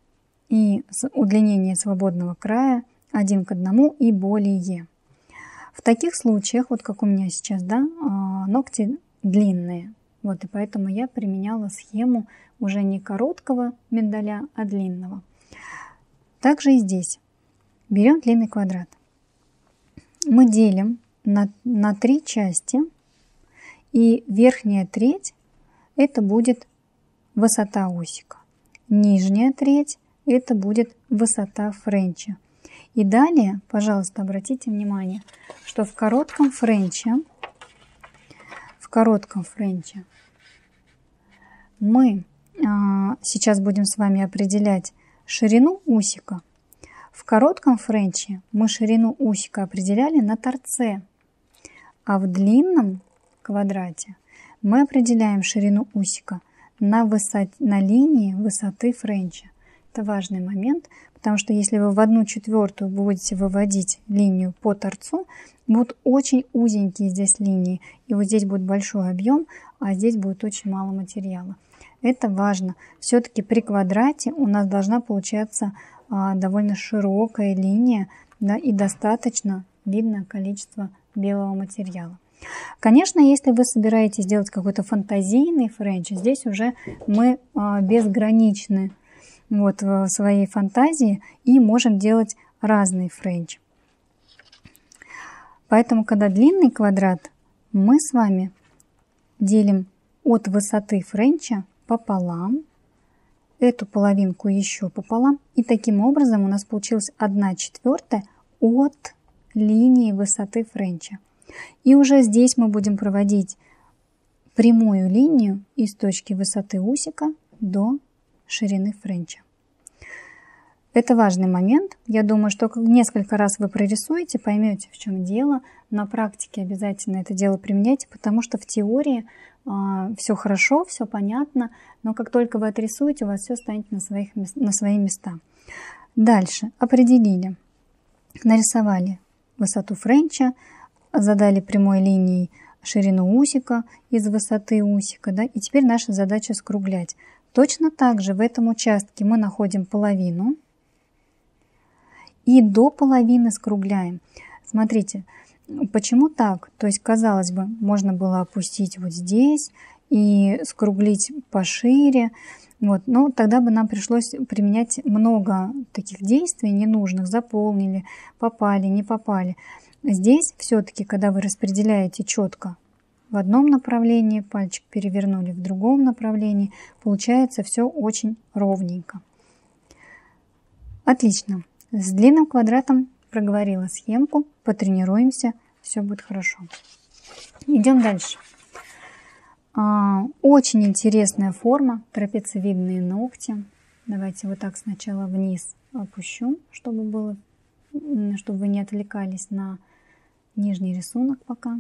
и удлинение свободного края один к одному и более. В таких случаях, вот как у меня сейчас, да, ногти длинные. Вот, и поэтому я применяла схему уже не короткого миндаля, а длинного. Также и здесь. Берем длинный квадрат. Мы делим на, на три части. И верхняя треть это будет высота усика. Нижняя треть это будет высота френча. И далее, пожалуйста, обратите внимание, что в коротком френче, в коротком френче мы а, сейчас будем с вами определять ширину усика. В коротком френче мы ширину усика определяли на торце, а в длинном квадрате мы определяем ширину усика на, высоте, на линии высоты френча. Это важный момент, потому что если вы в одну четвертую будете выводить линию по торцу, будут очень узенькие здесь линии, и вот здесь будет большой объем, а здесь будет очень мало материала. Это важно. Все-таки при квадрате у нас должна получаться а, довольно широкая линия, да, и достаточно видно количество белого материала. Конечно, если вы собираетесь делать какой-то фантазийный френч, здесь уже мы а, безграничны вот, в своей фантазии и можем делать разный френч. Поэтому, когда длинный квадрат, мы с вами делим от высоты френча пополам, эту половинку еще пополам, и таким образом у нас получилась одна четвертая от линии высоты френча. И уже здесь мы будем проводить прямую линию из точки высоты усика до ширины френча. Это важный момент. Я думаю, что несколько раз вы прорисуете, поймете, в чем дело. На практике обязательно это дело применяйте, потому что в теории э, все хорошо, все понятно, но как только вы отрисуете, у вас все станет на, своих, на свои места. Дальше определили, нарисовали высоту френча, задали прямой линией ширину усика из высоты усика, да, и теперь наша задача скруглять. Точно так же в этом участке мы находим половину и до половины скругляем. Смотрите, почему так? То есть, казалось бы, можно было опустить вот здесь и скруглить пошире, вот, но тогда бы нам пришлось применять много таких действий ненужных, заполнили, попали, не попали. Здесь все-таки, когда вы распределяете четко в одном направлении, пальчик перевернули в другом направлении, получается все очень ровненько. Отлично. С длинным квадратом проговорила схемку, потренируемся, все будет хорошо. Идем дальше. Очень интересная форма, трапециевидные ногти. Давайте вот так сначала вниз опущу, чтобы было, чтобы вы не отвлекались на нижний рисунок пока.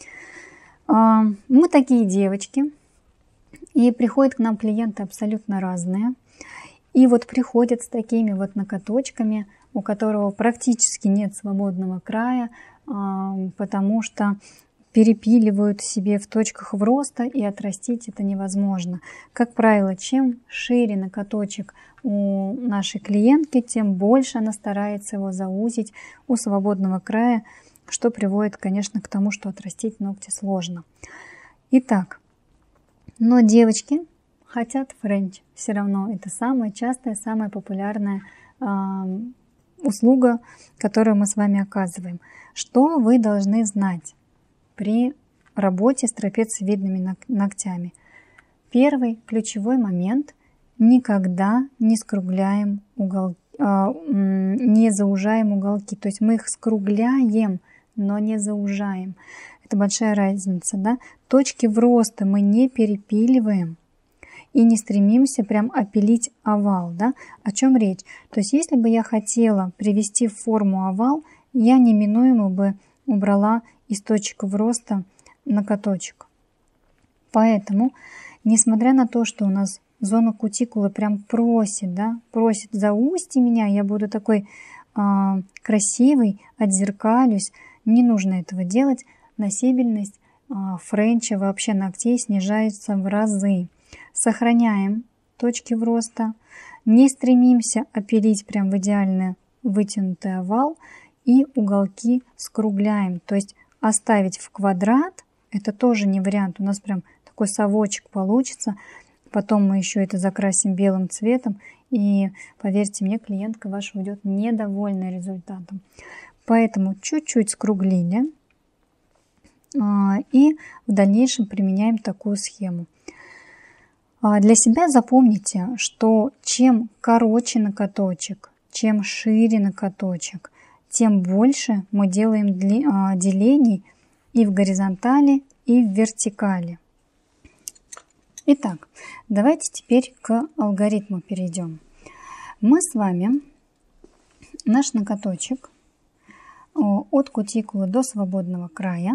Мы такие девочки, и приходят к нам клиенты абсолютно разные. И вот приходят с такими вот накаточками, у которого практически нет свободного края, потому что перепиливают себе в точках роста, и отрастить это невозможно. Как правило, чем шире накаточек у нашей клиентки, тем больше она старается его заузить у свободного края, что приводит, конечно, к тому, что отрастить ногти сложно. Итак, но девочки хотят френч. Все равно это самая частая, самая популярная э, услуга, которую мы с вами оказываем. Что вы должны знать при работе с трапециевидными ногтями? Первый ключевой момент: никогда не скругляем уголки, э, не заужаем уголки. То есть мы их скругляем, но не заужаем. Это большая разница, да? Точки вроста мы не перепиливаем и не стремимся прям опилить овал, да? О чем речь? То есть если бы я хотела привести в форму овал, я неминуемо бы убрала из точек роста накаточек. Поэтому, несмотря на то, что у нас зона кутикулы прям просит, да, просит заусти меня, я буду такой э, красивый, отзеркалюсь, не нужно этого делать. Носибельность э, френча, вообще ногтей, снижается в разы. Сохраняем точки роста, не стремимся опилить прям в идеально вытянутый овал и уголки скругляем. То есть оставить в квадрат это тоже не вариант. У нас прям такой совочек получится. Потом мы еще это закрасим белым цветом. И поверьте мне, клиентка ваша уйдет недовольная результатом. Поэтому чуть-чуть скруглили. И в дальнейшем применяем такую схему. Для себя запомните, что чем короче накаточек, чем шире накаточек, тем больше мы делаем делений и в горизонтали, и в вертикали. Итак, давайте теперь к алгоритму перейдем. Мы с вами наш накаточек от кутикулы до свободного края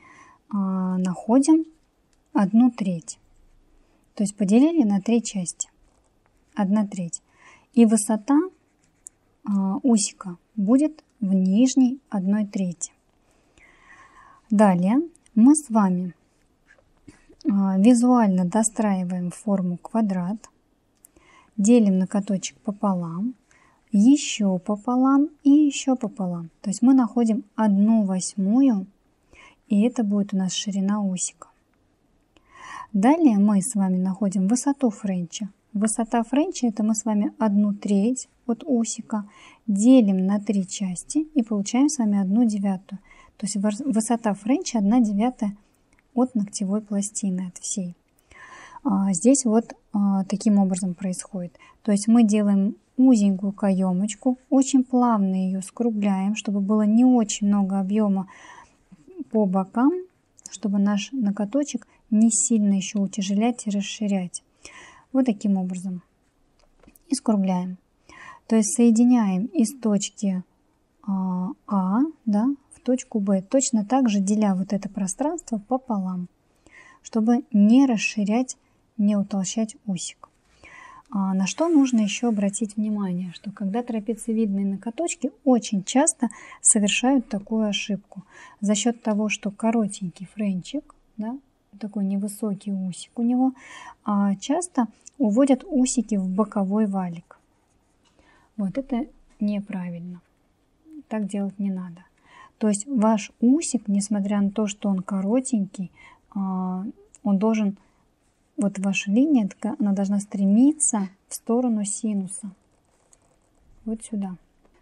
находим одну треть. То есть поделили на три части. Одна треть. И высота усика будет в нижней одной трети. Далее мы с вами визуально достраиваем форму квадрат, делим накаточек пополам, еще пополам и еще пополам. То есть мы находим одну восьмую, и это будет у нас ширина усика. Далее мы с вами находим высоту френча. Высота френча это мы с вами одну треть от усика делим на три части и получаем с вами одну девятую. То есть высота френча одна девятая от ногтевой пластины, от всей. А здесь вот а, таким образом происходит. То есть мы делаем узенькую каемочку, очень плавно ее скругляем, чтобы было не очень много объема по бокам, чтобы наш накаточек не сильно еще утяжелять и расширять. Вот таким образом. И скругляем. То есть соединяем из точки А, а да, в точку Б, точно так же деля вот это пространство пополам, чтобы не расширять, не утолщать усик. А на что нужно еще обратить внимание, что когда трапециевидные накаточки очень часто совершают такую ошибку. За счет того, что коротенький френчик, да, такой невысокий усик у него, а часто уводят усики в боковой валик. Вот это неправильно. Так делать не надо. То есть ваш усик, несмотря на то, что он коротенький, он должен, вот ваша линия, она должна стремиться в сторону синуса. Вот сюда.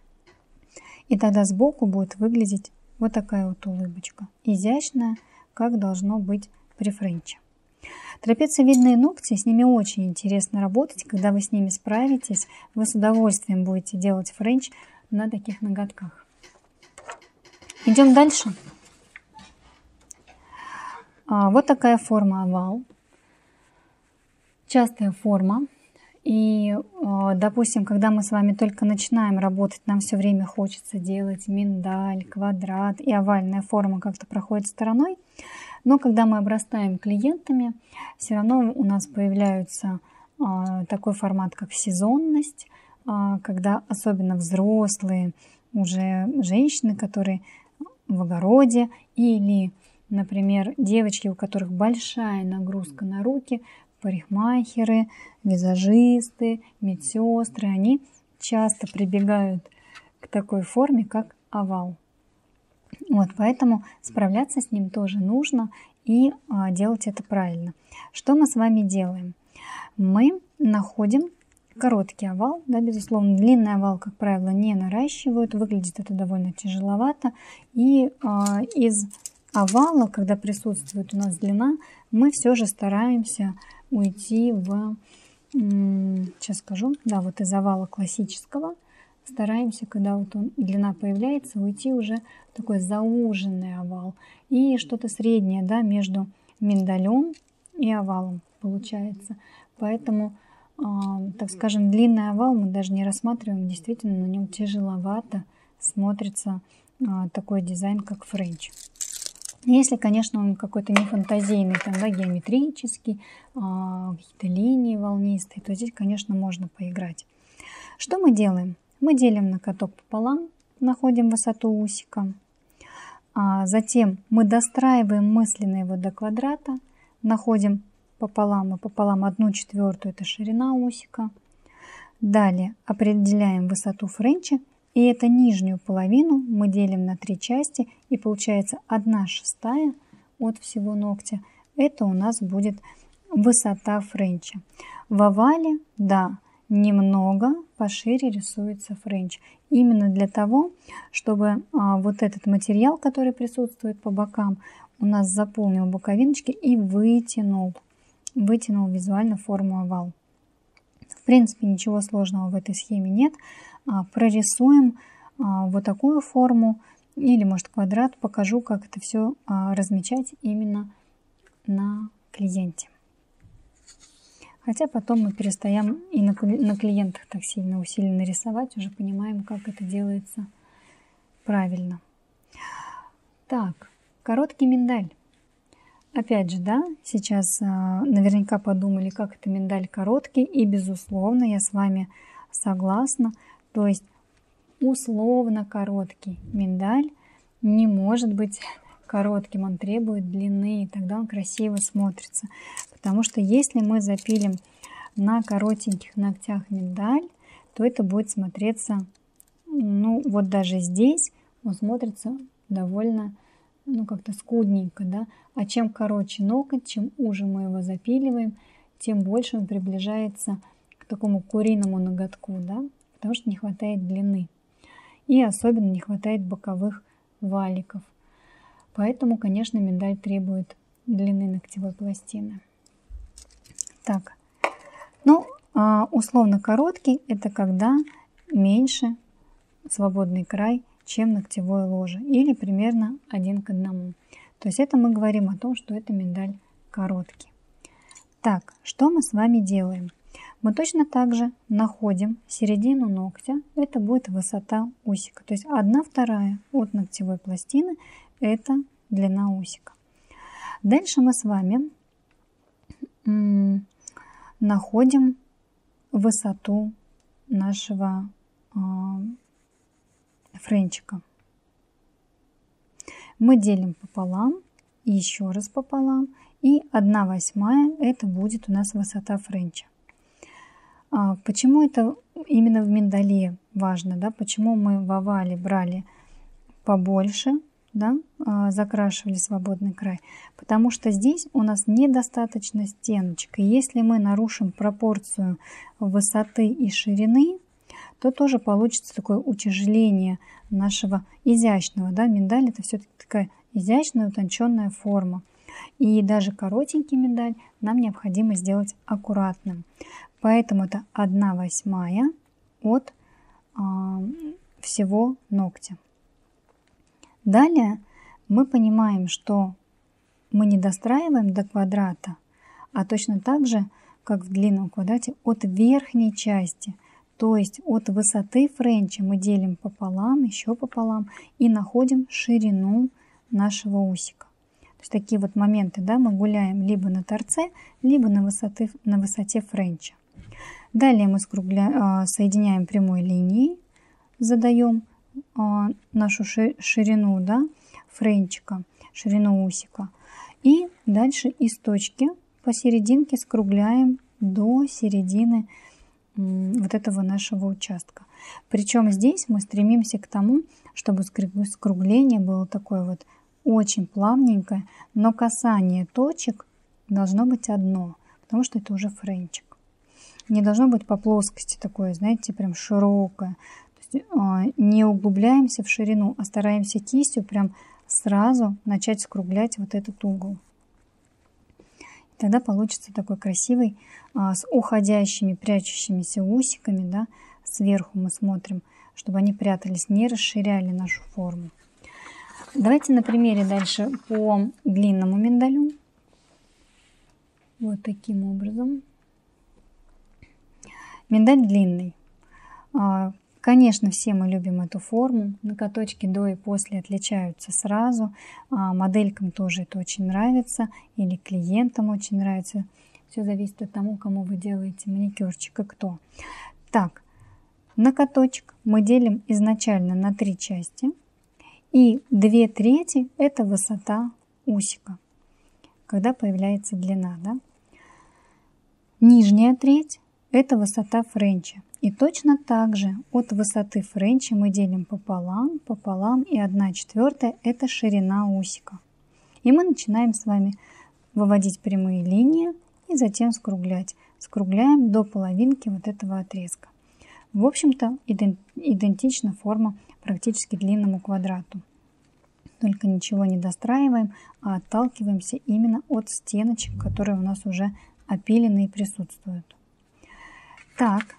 И тогда сбоку будет выглядеть вот такая вот улыбочка. Изящная, как должно быть при френче. Трапециевидные ногти, с ними очень интересно работать. Когда вы с ними справитесь, вы с удовольствием будете делать френч на таких ноготках. Идем дальше. А, вот такая форма овал. Частая форма. И, допустим, когда мы с вами только начинаем работать, нам все время хочется делать миндаль, квадрат, и овальная форма как-то проходит стороной. Но когда мы обрастаем клиентами, все равно у нас появляется а, такой формат, как сезонность, а, когда особенно взрослые уже женщины, которые в огороде, или, например, девочки, у которых большая нагрузка на руки, парикмахеры, визажисты, медсестры, они часто прибегают к такой форме, как овал. Вот, поэтому справляться с ним тоже нужно и а, делать это правильно. Что мы с вами делаем? Мы находим короткий овал, да, безусловно, длинный овал, как правило, не наращивают, выглядит это довольно тяжеловато. И а, из овала, когда присутствует у нас длина, мы все же стараемся уйти в, сейчас скажу, да, вот из овала классического, стараемся, когда вот он, длина появляется, уйти уже в такой зауженный овал. И что-то среднее, да, между миндалем и овалом получается. Поэтому, э, так скажем, длинный овал мы даже не рассматриваем. Действительно, на нем тяжеловато смотрится э, такой дизайн, как френч. Если, конечно, он какой-то не фантазийный, там, да, геометрический, э, какие-то линии волнистые, то здесь, конечно, можно поиграть. Что мы делаем? Мы делим накаток пополам, находим высоту усика. А затем мы достраиваем мысленно его до квадрата, находим пополам и пополам одну четвертую, это ширина усика. Далее определяем высоту френча И эту нижнюю половину мы делим на три части, и получается одна шестая от всего ногтя. Это у нас будет высота френча. В овале, да, немного пошире рисуется френч. Именно для того, чтобы а, вот этот материал, который присутствует по бокам, у нас заполнил боковиночки и вытянул, вытянул визуально форму овал. В принципе, ничего сложного в этой схеме нет. А, прорисуем а, вот такую форму или, может, квадрат. Покажу, как это все а, размечать именно на клиенте. Хотя потом мы перестаем и на, на клиентах так сильно усиленно рисовать, уже понимаем, как это делается правильно. Так, короткий миндаль. Опять же, да, сейчас а, наверняка подумали, как это миндаль короткий, и безусловно, я с вами согласна. То есть условно короткий миндаль не может быть коротким, он требует длины, и тогда он красиво смотрится. Потому что если мы запилим на коротеньких ногтях миндаль, то это будет смотреться, ну вот даже здесь он смотрится довольно, ну как-то скудненько, да. А чем короче ноготь, чем уже мы его запиливаем, тем больше он приближается к такому куриному ноготку, да, потому что не хватает длины. И особенно не хватает боковых валиков. Поэтому, конечно, миндаль требует длины ногтевой пластины. Так, ну, условно короткий — это когда меньше свободный край, чем ногтевое ложе, или примерно один к одному. То есть это мы говорим о том, что это миндаль короткий. Так, что мы с вами делаем? Мы точно так же находим середину ногтя, это будет высота усика. То есть одна вторая от ногтевой пластины — это длина усика. Дальше мы с вами находим высоту нашего э, френчика. Мы делим пополам, еще раз пополам, и одна восьмая это будет у нас высота френча. А почему это именно в миндале важно, да? Почему мы в овале брали побольше, да, закрашивали свободный край? Потому что здесь у нас недостаточно стеночек. И если мы нарушим пропорцию высоты и ширины, то тоже получится такое утяжеление нашего изящного. Да? Миндаль — это все-таки такая изящная, утонченная форма. И даже коротенький миндаль нам необходимо сделать аккуратным. Поэтому это одна восьмая от а, всего ногтя. Далее мы понимаем, что мы не достраиваем до квадрата, а точно так же, как в длинном квадрате, от верхней части. То есть от высоты френча мы делим пополам, еще пополам, и находим ширину нашего усика. То есть такие вот моменты, да, мы гуляем либо на торце, либо на, высоты, на высоте френча. Далее мы скругля... соединяем прямой линией, задаем нашу ширину, да, френчика, ширину усика. И дальше из точки посерединке скругляем до середины вот этого нашего участка. Причем здесь мы стремимся к тому, чтобы скругление было такое вот очень плавненькое, но касание точек должно быть одно, потому что это уже френчик. Не должно быть по плоскости такое, знаете, прям широкое. То есть, э, не углубляемся в ширину, а стараемся кистью прям сразу начать скруглять вот этот угол. И тогда получится такой красивый, э, с уходящими, прячущимися усиками, да, сверху мы смотрим, чтобы они прятались, не расширяли нашу форму. Давайте на примере дальше по длинному миндалю. Вот таким образом. Миндаль длинный. Конечно, все мы любим эту форму. Ноготочки до и после отличаются сразу. Моделькам тоже это очень нравится. Или клиентам очень нравится. Все зависит от того, кому вы делаете маникюрчик и кто. Так, ноготочек мы делим изначально на три части. И две трети – это высота усика, когда появляется длина. Да? Нижняя треть – это высота френча. И точно так же от высоты френча мы делим пополам, пополам, и одна четвертая – это ширина усика. И мы начинаем с вами выводить прямые линии и затем скруглять. Скругляем до половинки вот этого отрезка. В общем-то, идентична форма практически длинному квадрату. Только ничего не достраиваем, а отталкиваемся именно от стеночек, которые у нас уже опилены и присутствуют. Так,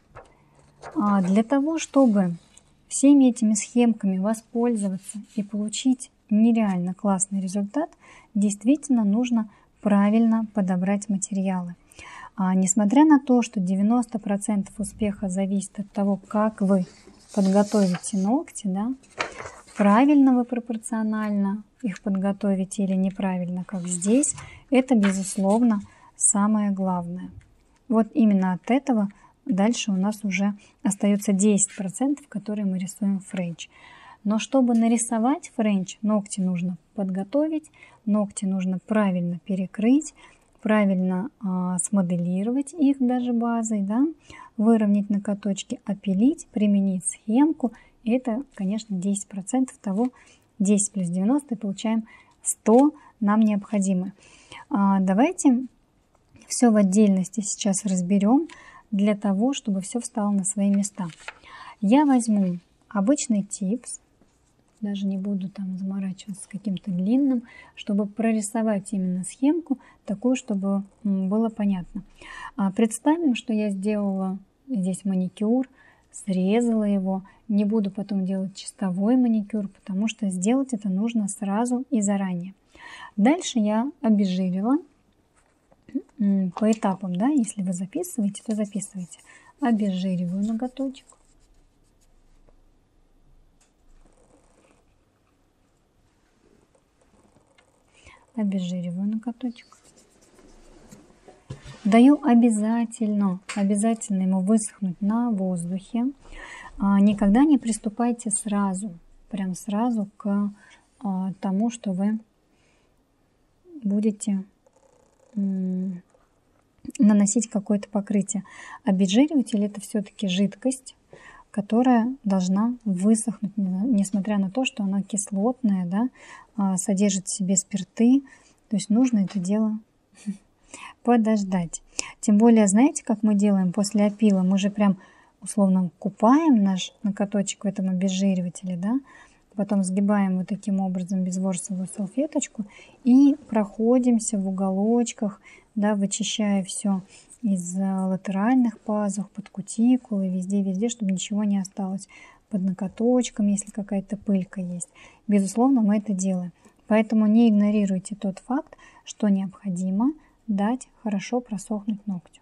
для того, чтобы всеми этими схемками воспользоваться и получить нереально классный результат, действительно нужно правильно подобрать материалы. А несмотря на то, что девяносто процентов успеха зависит от того, как вы подготовите ногти, да, правильно вы пропорционально их подготовите или неправильно, как здесь, это, безусловно, самое главное. Вот именно от этого дальше у нас уже остается десять процентов, которые мы рисуем френч. Но чтобы нарисовать френч, ногти нужно подготовить, ногти нужно правильно перекрыть, правильно а, смоделировать их даже базой, да, выровнять ноготочки, опилить, применить схемку. И это, конечно, десять процентов того, десять плюс девяносто, и получаем сто нам необходимо. А, давайте все в отдельности сейчас разберем для того, чтобы все встало на свои места. Я возьму обычный типс, даже не буду там заморачиваться с каким-то длинным, чтобы прорисовать именно схемку, такую, чтобы было понятно. А представим, что я сделала здесь маникюр, срезала его. Не буду потом делать чистовой маникюр, потому что сделать это нужно сразу и заранее. Дальше я обезжирила по этапам, да, если вы записываете, то записывайте. Обезжириваю ноготочек. Обезжириваю ноготочек. Даю обязательно, обязательно ему высохнуть на воздухе. А, никогда не приступайте сразу, прям сразу к а, тому, что вы будете м, наносить какое-то покрытие. Обезжириватель — это все-таки жидкость, которая должна высохнуть, несмотря на то, что она кислотная, да, содержит в себе спирты. То есть нужно это дело подождать. Тем более, знаете, как мы делаем после опила? Мы же прям условно купаем наш ноготочек в этом обезжиривателе, да? Потом сгибаем вот таким образом безворсовую салфеточку и проходимся в уголочках, да, вычищая все из латеральных пазух, под кутикулой, везде-везде, чтобы ничего не осталось. Под ноготочком, если какая-то пылька есть. Безусловно, мы это делаем. Поэтому не игнорируйте тот факт, что необходимо дать хорошо просохнуть ногтю.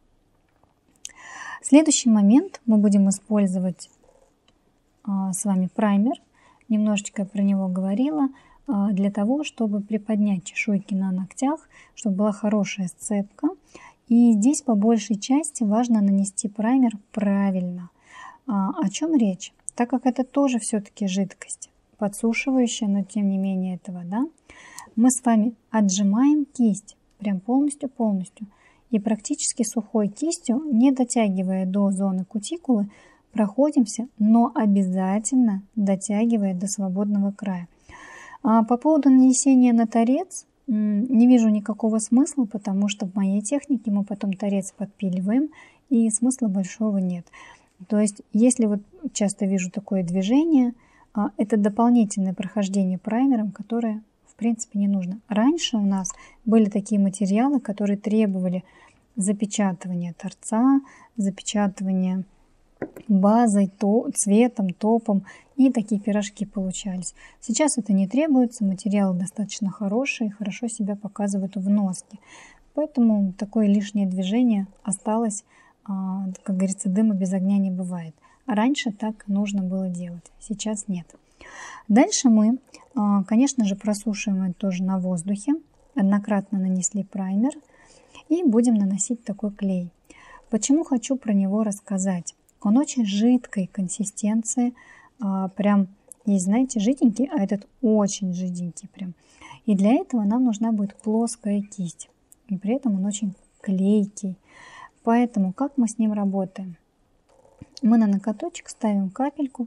Следующий момент мы будем использовать а, с вами праймер. Немножечко я про него говорила. А, для того, чтобы приподнять чешуйки на ногтях, чтобы была хорошая сцепка. И здесь по большей части важно нанести праймер правильно. А, о чем речь? Так как это тоже все-таки жидкость, подсушивающая, но тем не менее этого, да, мы с вами отжимаем кисть, прям полностью-полностью. И практически сухой кистью, не дотягивая до зоны кутикулы, проходимся, но обязательно дотягивая до свободного края. А по поводу нанесения на торец, не вижу никакого смысла, потому что в моей технике мы потом торец подпиливаем, и смысла большого нет. То есть, если вот часто вижу такое движение, это дополнительное прохождение праймером, которое, в принципе, не нужно. Раньше у нас были такие материалы, которые требовали запечатывания торца, запечатывания базой, то, цветом, топом, и такие пирожки получались. Сейчас это не требуется, материалы достаточно хорошие, хорошо себя показывают в носке. Поэтому такое лишнее движение осталось, как говорится, дыма без огня не бывает. Раньше так нужно было делать, сейчас нет. Дальше мы, конечно же, просушиваем тоже на воздухе. Однократно нанесли праймер и будем наносить такой клей. Почему хочу про него рассказать? Он очень жидкой консистенции, прям есть, знаете, жиденький, а этот очень жиденький прям. И для этого нам нужна будет плоская кисть, и при этом он очень клейкий. Поэтому как мы с ним работаем? Мы на ноготочек ставим капельку,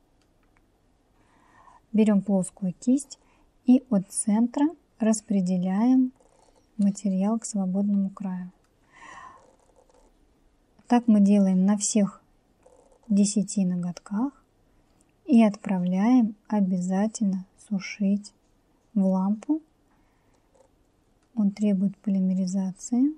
берем плоскую кисть и от центра распределяем материал к свободному краю. Так мы делаем на всех десяти ноготках и отправляем обязательно сушить в лампу. Он требует полимеризации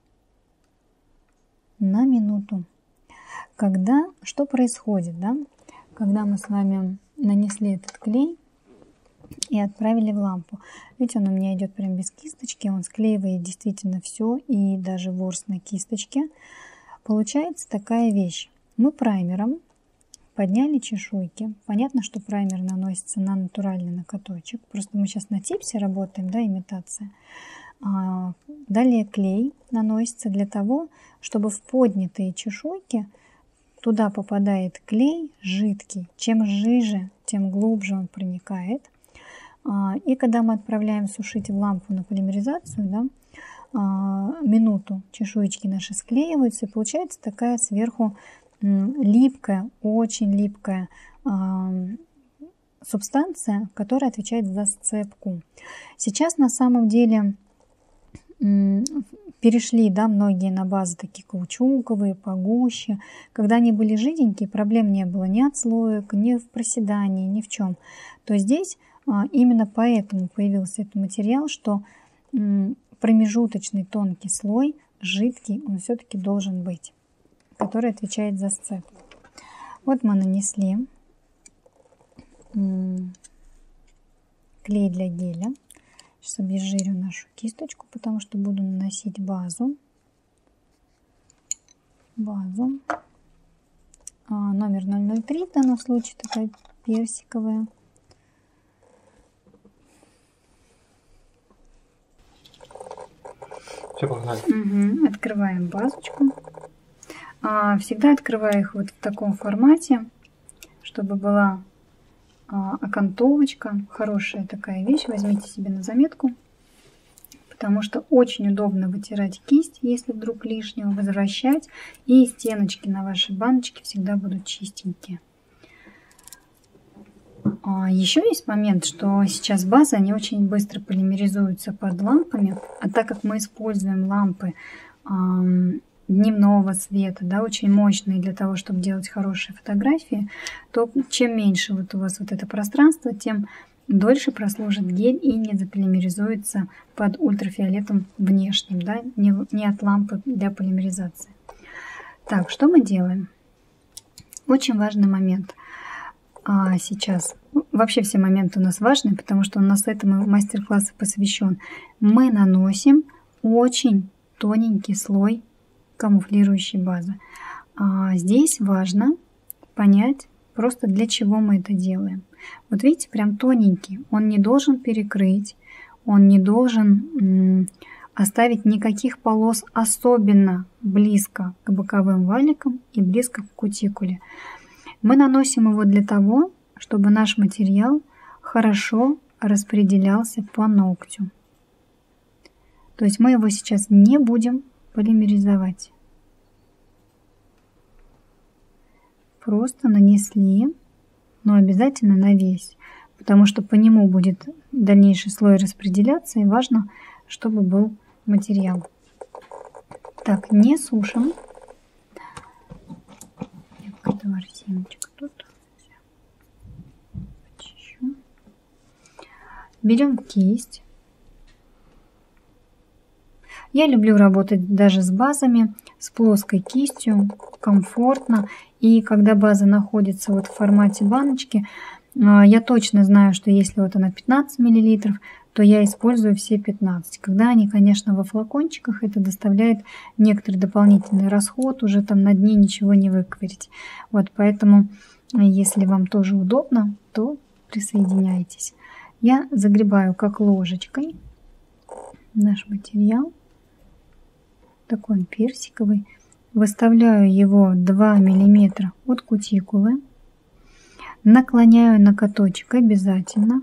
на минуту. Когда, что происходит, да? Когда мы с вами нанесли этот клей и отправили в лампу. Видите, он у меня идет прям без кисточки, он склеивает действительно все, и даже ворс на кисточке. Получается такая вещь. Мы праймером подняли чешуйки. Понятно, что праймер наносится на натуральный ноготочек. Просто мы сейчас на типсе работаем, да, имитация. А, далее клей наносится для того, чтобы в поднятые чешуйки туда попадает клей жидкий. Чем жиже, тем глубже он проникает. А, и когда мы отправляем сушить в лампу на полимеризацию, да, минуту чешуечки наши склеиваются, и получается такая сверху липкая, очень липкая субстанция, которая отвечает за сцепку. Сейчас на самом деле перешли, да, многие на базы такие каучуковые, погуще. Когда они были жиденькие, проблем не было ни отслоек, ни в проседании, ни в чем. То здесь именно поэтому появился этот материал, что промежуточный тонкий слой, жидкий, он все-таки должен быть, который отвечает за сцепку. Вот мы нанесли клей для геля. Сейчас обезжирю нашу кисточку, потому что буду наносить базу. Базу. А, номер ноль ноль три в данном случае, такая персиковая. Все, погнали. Угу. Открываем базочку. А, всегда открываю их вот в таком формате, чтобы была а, окантовочка. Хорошая такая вещь. Возьмите себе на заметку. Потому что очень удобно вытирать кисть, если вдруг лишнего, возвращать. И стеночки на вашей баночке всегда будут чистенькие. Еще есть момент, что сейчас базы, они очень быстро полимеризуются под лампами, а так как мы используем лампы э, дневного света, да, очень мощные для того, чтобы делать хорошие фотографии, то чем меньше вот у вас вот это пространство, тем дольше прослужит гель и не заполимеризуется под ультрафиолетом внешним, да, не, не от лампы для полимеризации. Так, что мы делаем? Очень важный момент. А сейчас, вообще все моменты у нас важны, потому что у нас этому мастер-классу посвящен. Мы наносим очень тоненький слой камуфлирующей базы. А здесь важно понять просто, для чего мы это делаем. Вот видите, прям тоненький. Он не должен перекрыть, он не должен м, оставить никаких полос, особенно близко к боковым валикам и близко к кутикуле. Мы наносим его для того, чтобы наш материал хорошо распределялся по ногтю. То есть мы его сейчас не будем полимеризовать. Просто нанесли, но обязательно на весь, потому что по нему будет дальнейший слой распределяться, и важно, чтобы был материал. Так, не сушим. Какая-то ворсиночка тут. Почищу. Берем кисть. Я люблю работать даже с базами, с плоской кистью, комфортно. И когда база находится вот в формате баночки, я точно знаю, что если вот она пятнадцать миллилитров, то я использую все пятнадцать. Когда они, конечно, во флакончиках, это доставляет некоторый дополнительный расход, уже там на дне ничего не выковырить. Вот поэтому, если вам тоже удобно, то присоединяйтесь. Я загребаю как ложечкой наш материал. Такой он персиковый. Выставляю его два миллиметра от кутикулы. Наклоняю ноготочек обязательно.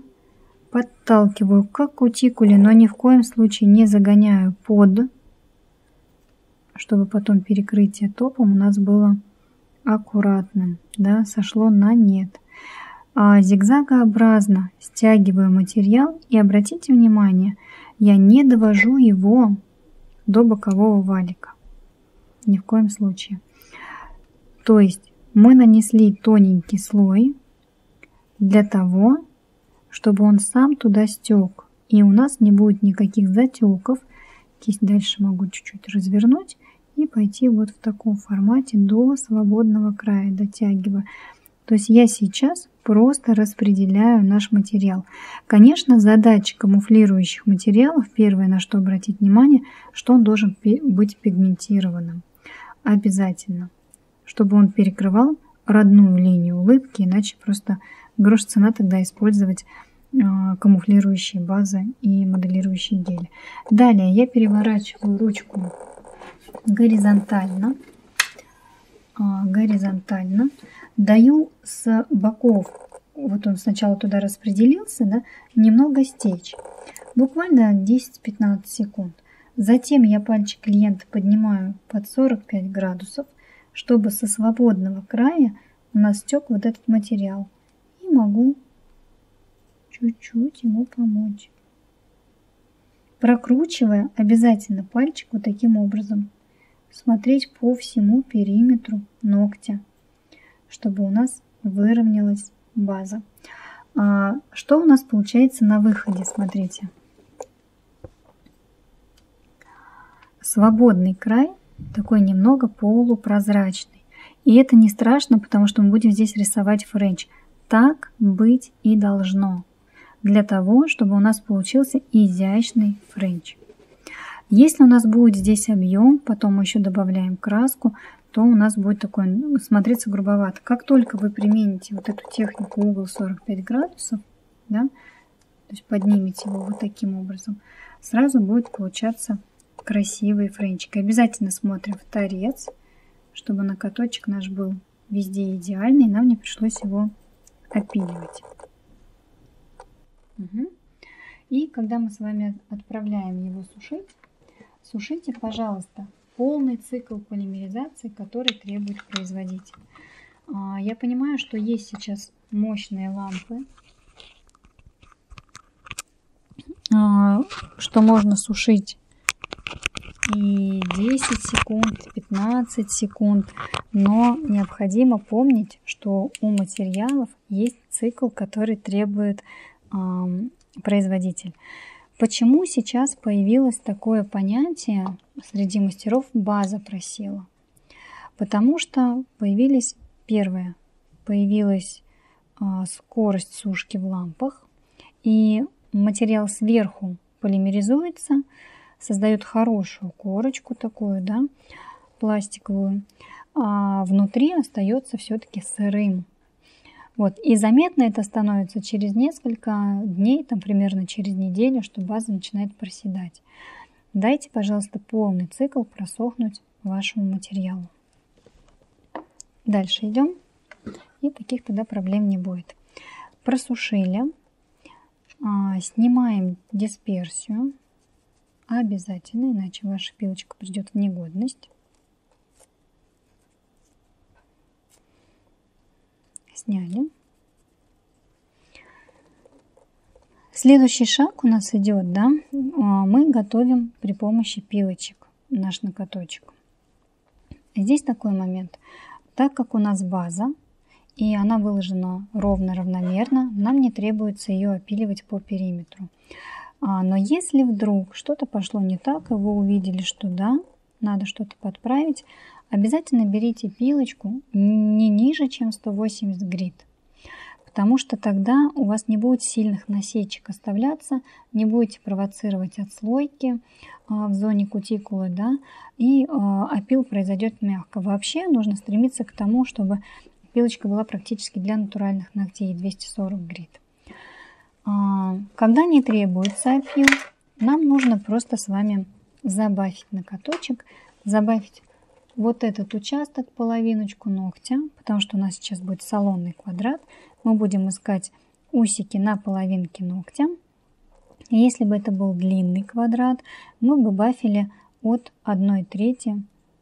Подталкиваю к кутикуле, но ни в коем случае не загоняю под. чтобы потом перекрытие топом у нас было аккуратным, да, сошло на нет. А зигзагообразно стягиваю материал, и обратите внимание, я не довожу его до бокового валика. Ни в коем случае. То есть мы нанесли тоненький слой для того, чтобы он сам туда стек. И у нас не будет никаких затеков. Кисть дальше могу чуть-чуть развернуть и пойти вот в таком формате до свободного края, дотягивая. То есть я сейчас просто распределяю наш материал. Конечно, задача камуфлирующих материалов, первое, на что обратить внимание, что он должен быть пигментированным. Обязательно. Чтобы он перекрывал родную линию улыбки, иначе просто грош цена тогда использовать э, камуфлирующие базы и моделирующие гели. Далее я переворачиваю ручку горизонтально. Э, горизонтально. Даю с боков, вот он сначала туда распределился, да, немного стечь. Буквально десять-пятнадцать секунд. Затем я пальчик клиента поднимаю под сорок пять градусов, чтобы со свободного края у нас стек вот этот материал. И могу чуть-чуть ему помочь. Прокручивая обязательно пальчик вот таким образом. Смотреть по всему периметру ногтя, чтобы у нас выровнялась база. А что у нас получается на выходе? Смотрите. Свободный край такой немного полупрозрачный. И это не страшно, потому что мы будем здесь рисовать френч. Так быть и должно. Для того, чтобы у нас получился изящный френч. Если у нас будет здесь объем, потом мы еще добавляем краску, то у нас будет такой, ну, смотреться грубовато. Как только вы примените вот эту технику угол сорок пять градусов, да, то есть поднимете его вот таким образом, сразу будет получаться красивый френчик. И обязательно смотрим в торец, чтобы накаточек наш был везде идеальный, и нам не пришлось его опиливать. Угу. И когда мы с вами отправляем его сушить, сушите, пожалуйста, полный цикл полимеризации, который требует производитель. Я понимаю, что есть сейчас мощные лампы, что можно сушить и десять секунд, пятнадцать секунд, но необходимо помнить, что у материалов есть цикл, который требует э, производитель. Почему сейчас появилось такое понятие среди мастеров «база просела»? Потому что появились, первое, появилась э, скорость сушки в лампах, и материал сверху полимеризуется, создает хорошую корочку такую, да, пластиковую, а внутри остается все-таки сырым. Вот. И заметно это становится через несколько дней, там примерно через неделю, что база начинает проседать. Дайте, пожалуйста, полный цикл просохнуть вашему материалу. Дальше идем, и таких тогда проблем не будет. Просушили, снимаем дисперсию. Обязательно, иначе ваша пилочка придет в негодность. Сняли. Следующий шаг у нас идет, да, мы готовим при помощи пилочек наш накаточек. Здесь такой момент. Так как у нас база, и она выложена ровно, равномерно, нам не требуется ее опиливать по периметру. Но если вдруг что-то пошло не так, и вы увидели, что да, надо что-то подправить, обязательно берите пилочку не ниже, чем сто восемьдесят грит. Потому что тогда у вас не будет сильных насечек оставляться, не будете провоцировать отслойки в зоне кутикулы, да, и опил произойдет мягко. Вообще нужно стремиться к тому, чтобы пилочка была практически для натуральных ногтей двести сорок грит. Когда не требуется опил, нам нужно просто с вами забафить накаточек, забафить вот этот участок, половиночку ногтя, потому что у нас сейчас будет салонный квадрат. Мы будем искать усики на половинке ногтя. И если бы это был длинный квадрат, мы бы бафили от одной трети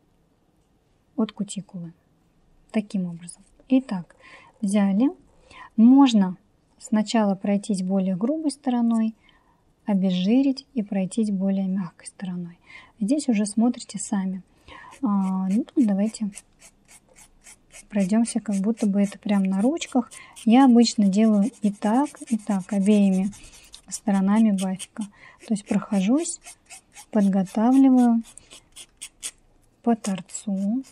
от кутикулы. Таким образом. Итак, взяли. Можно сначала пройтись более грубой стороной, обезжирить и пройтись более мягкой стороной. Здесь уже смотрите сами. А, ну, давайте пройдемся, как будто бы это прям на ручках. Я обычно делаю и так, и так, обеими сторонами бафика. То есть прохожусь, подготавливаю по торцу.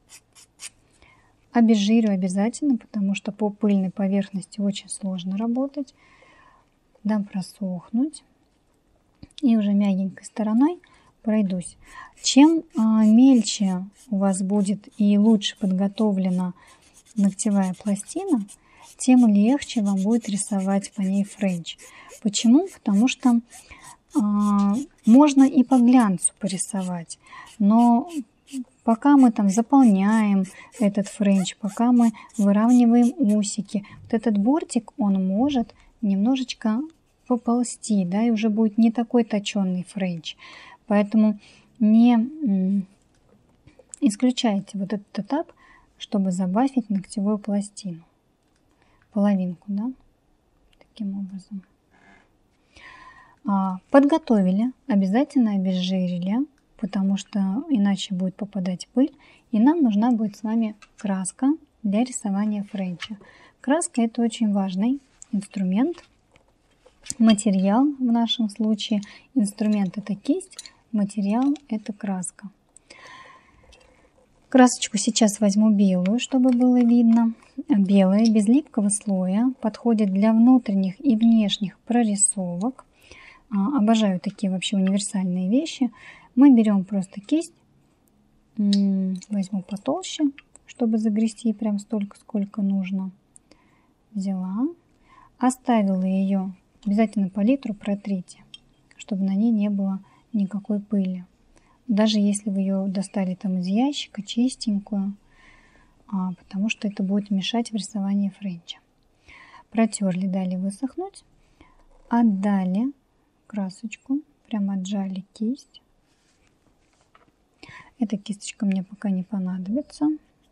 Обезжирю обязательно, потому что по пыльной поверхности очень сложно работать. Дам просохнуть. И уже мягенькой стороной пройдусь. Чем а, мельче у вас будет и лучше подготовлена ногтевая пластина, тем легче вам будет рисовать по ней френч. Почему? Потому что а, можно и по глянцу порисовать, но пока мы там заполняем этот френч, пока мы выравниваем усики, вот этот бортик, он может немножечко поползти, да, и уже будет не такой точенный френч. Поэтому не исключайте вот этот этап, чтобы забафить ногтевую пластину. Половинку, да, таким образом. А, подготовили, обязательно обезжирили, потому что иначе будет попадать пыль. И нам нужна будет с вами краска для рисования френча. Краска — это очень важный инструмент. Материал в нашем случае, инструмент — это кисть, материал — это краска. Красочку сейчас возьму белую, чтобы было видно. Белая, без липкого слоя, подходит для внутренних и внешних прорисовок. Обожаю такие вообще универсальные вещи. Мы берем просто кисть, возьму потолще, чтобы загрести прям столько, сколько нужно. Взяла, оставила ее. Обязательно палитру протрите, чтобы на ней не было никакой пыли. Даже если вы ее достали там из ящика, чистенькую, а, потому что это будет мешать в рисовании френча. Протерли, дали высохнуть, отдали красочку, прям отжали кисть. Эта кисточка мне пока не понадобится.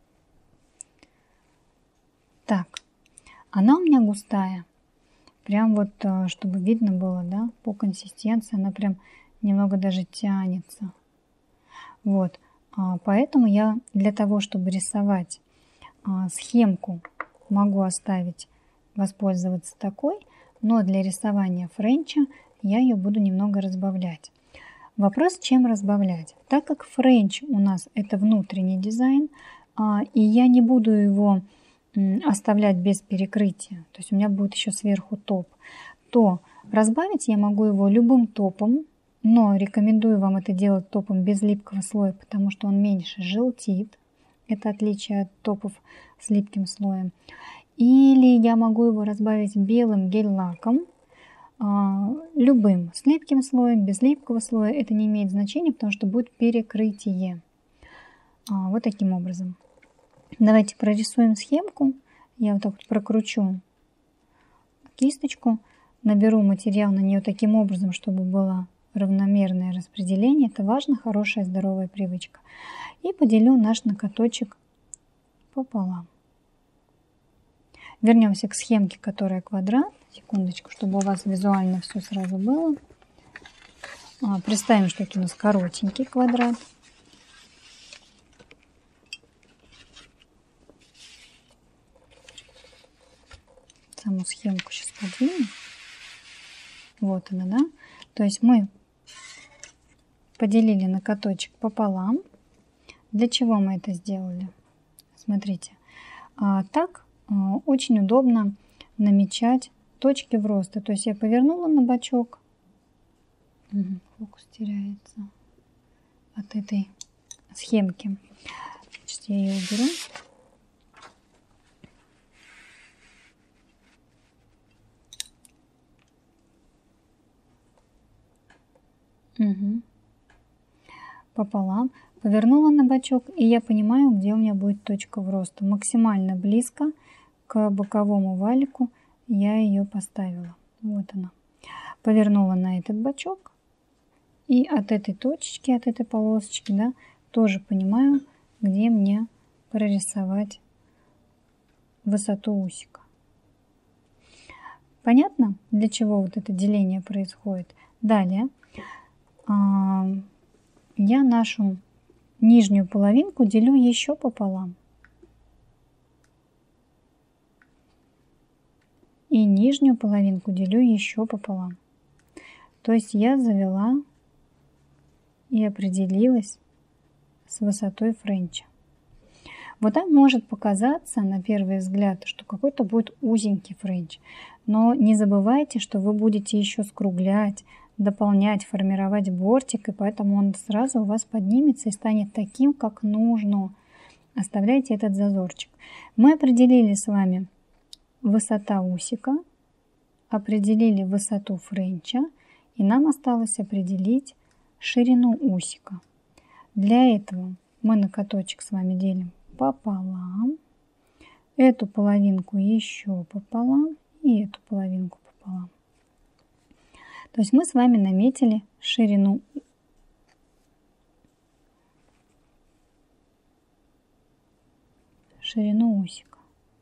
Так, она у меня густая. Прям вот, чтобы видно было, да, по консистенции, она прям немного даже тянется. Вот, поэтому я для того, чтобы рисовать схемку, могу оставить, воспользоваться такой, но для рисования френча я ее буду немного разбавлять. Вопрос, чем разбавлять? Так как френч у нас это внутренний дизайн, и я не буду его оставлять без перекрытия, то есть у меня будет еще сверху топ, то разбавить я могу его любым топом, но рекомендую вам это делать топом без липкого слоя, потому что он меньше желтит. Это отличие от топов с липким слоем. Или я могу его разбавить белым гель-лаком, любым, с липким слоем, без липкого слоя. Это не имеет значения, потому что будет перекрытие. Вот таким образом. Давайте прорисуем схемку. Я вот так вот прокручу кисточку, наберу материал на нее таким образом, чтобы было равномерное распределение. Это важно, хорошая здоровая привычка. И поделю наш ноготочек пополам. Вернемся к схемке, которая квадрат. Секундочку, чтобы у вас визуально все сразу было. Представим, что это у нас коротенький квадрат. Саму схемку сейчас подвину. Вот она, да? То есть мы поделили ноготочек пополам. Для чего мы это сделали? Смотрите. А, так а, очень удобно намечать точки в росте. То есть я повернула на бочок. Угу, фокус теряется от этой схемки. Сейчас я ее уберу. Угу. Пополам. Повернула на бочок, и я понимаю, где у меня будет точка в рост. Максимально близко к боковому валику я ее поставила. Вот она. Повернула на этот бочок. И от этой точечки, от этой полосочки, да, тоже понимаю, где мне прорисовать высоту усика. Понятно, для чего вот это деление происходит? Далее я нашу нижнюю половинку делю еще пополам. И нижнюю половинку делю еще пополам. То есть я завела и определилась с высотой френча. Вот так может показаться на первый взгляд, что какой-то будет узенький френч. Но не забывайте, что вы будете еще скруглять, дополнять, формировать бортик, и поэтому он сразу у вас поднимется и станет таким, как нужно. Оставляйте этот зазорчик. Мы определили с вами высота усика, определили высоту френча, и нам осталось определить ширину усика. Для этого мы накаточек с вами делим пополам, эту половинку еще пополам и эту половинку пополам. То есть мы с вами наметили ширину ширину усика.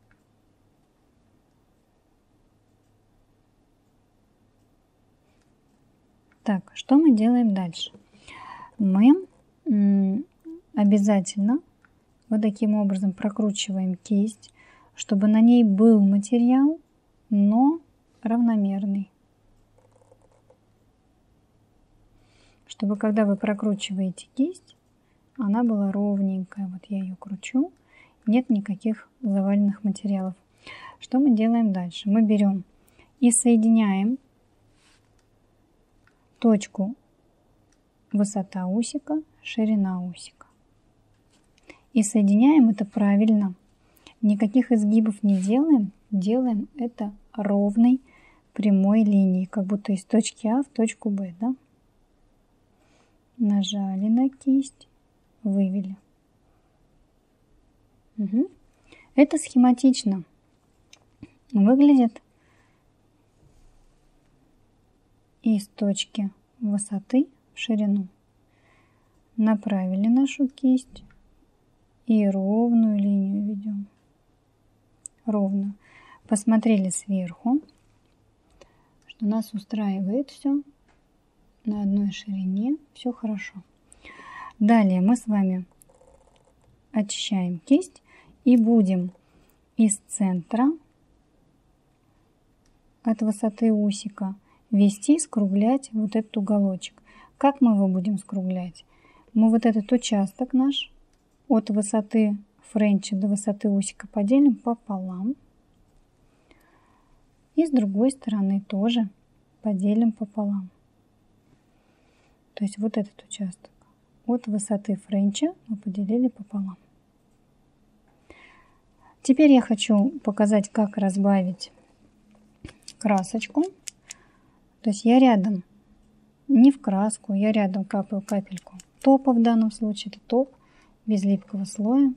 Так, что мы делаем дальше? Мы обязательно вот таким образом прокручиваем кисть, чтобы на ней был материал, но равномерный. Чтобы когда вы прокручиваете кисть, она была ровненькая. Вот я ее кручу, нет никаких заваленных материалов. Что мы делаем дальше? Мы берем и соединяем точку высота усика, ширина усика. И соединяем это правильно. Никаких изгибов не делаем. Делаем это ровной прямой линией, как будто из точки А в точку Б. Да? Нажали на кисть, вывели. Угу. Это схематично выглядит из точки высоты в ширину. Направили нашу кисть и ровную линию ведем. Ровную. Посмотрели сверху, что нас устраивает все на одной ширине, все хорошо. Далее мы с вами очищаем кисть и будем из центра от высоты усика вести, скруглять вот этот уголочек. Как мы его будем скруглять? Мы вот этот участок наш от высоты френча до высоты усика поделим пополам. И с другой стороны тоже поделим пополам. То есть вот этот участок от высоты френча мы поделили пополам. Теперь я хочу показать, как разбавить красочку. То есть я рядом, не в краску, я рядом капаю капельку топа, в данном случае это топ без липкого слоя.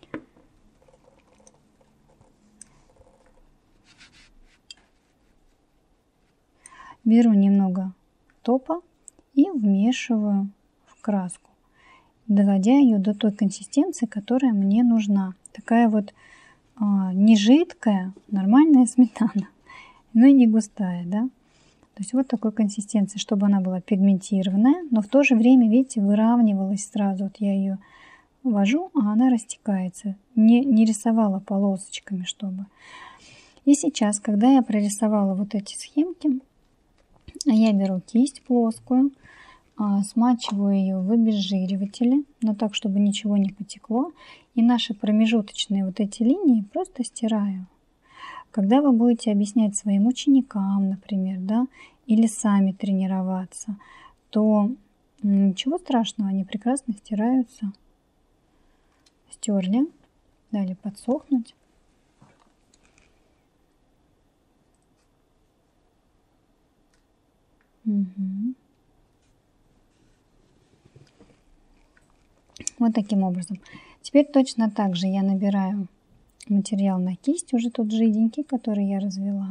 Беру немного топа и вмешиваю в краску, доводя ее до той консистенции, которая мне нужна. Такая вот а, не жидкая, нормальная сметана, но и не густая, да. То есть вот такой консистенции, чтобы она была пигментированная, но в то же время, видите, выравнивалась сразу. Вот я ее ввожу, а она растекается. Не, не рисовала полосочками, чтобы. И сейчас, когда я прорисовала вот эти схемки, я беру кисть плоскую, смачиваю ее в обезжиривателе, но так, чтобы ничего не потекло. И наши промежуточные вот эти линии просто стираю. Когда вы будете объяснять своим ученикам, например, да, или сами тренироваться, то ничего страшного, они прекрасно стираются. Стерли, дали подсохнуть. Угу. Вот таким образом. Теперь точно так же я набираю материал на кисть, уже тот жиденький, который я развела.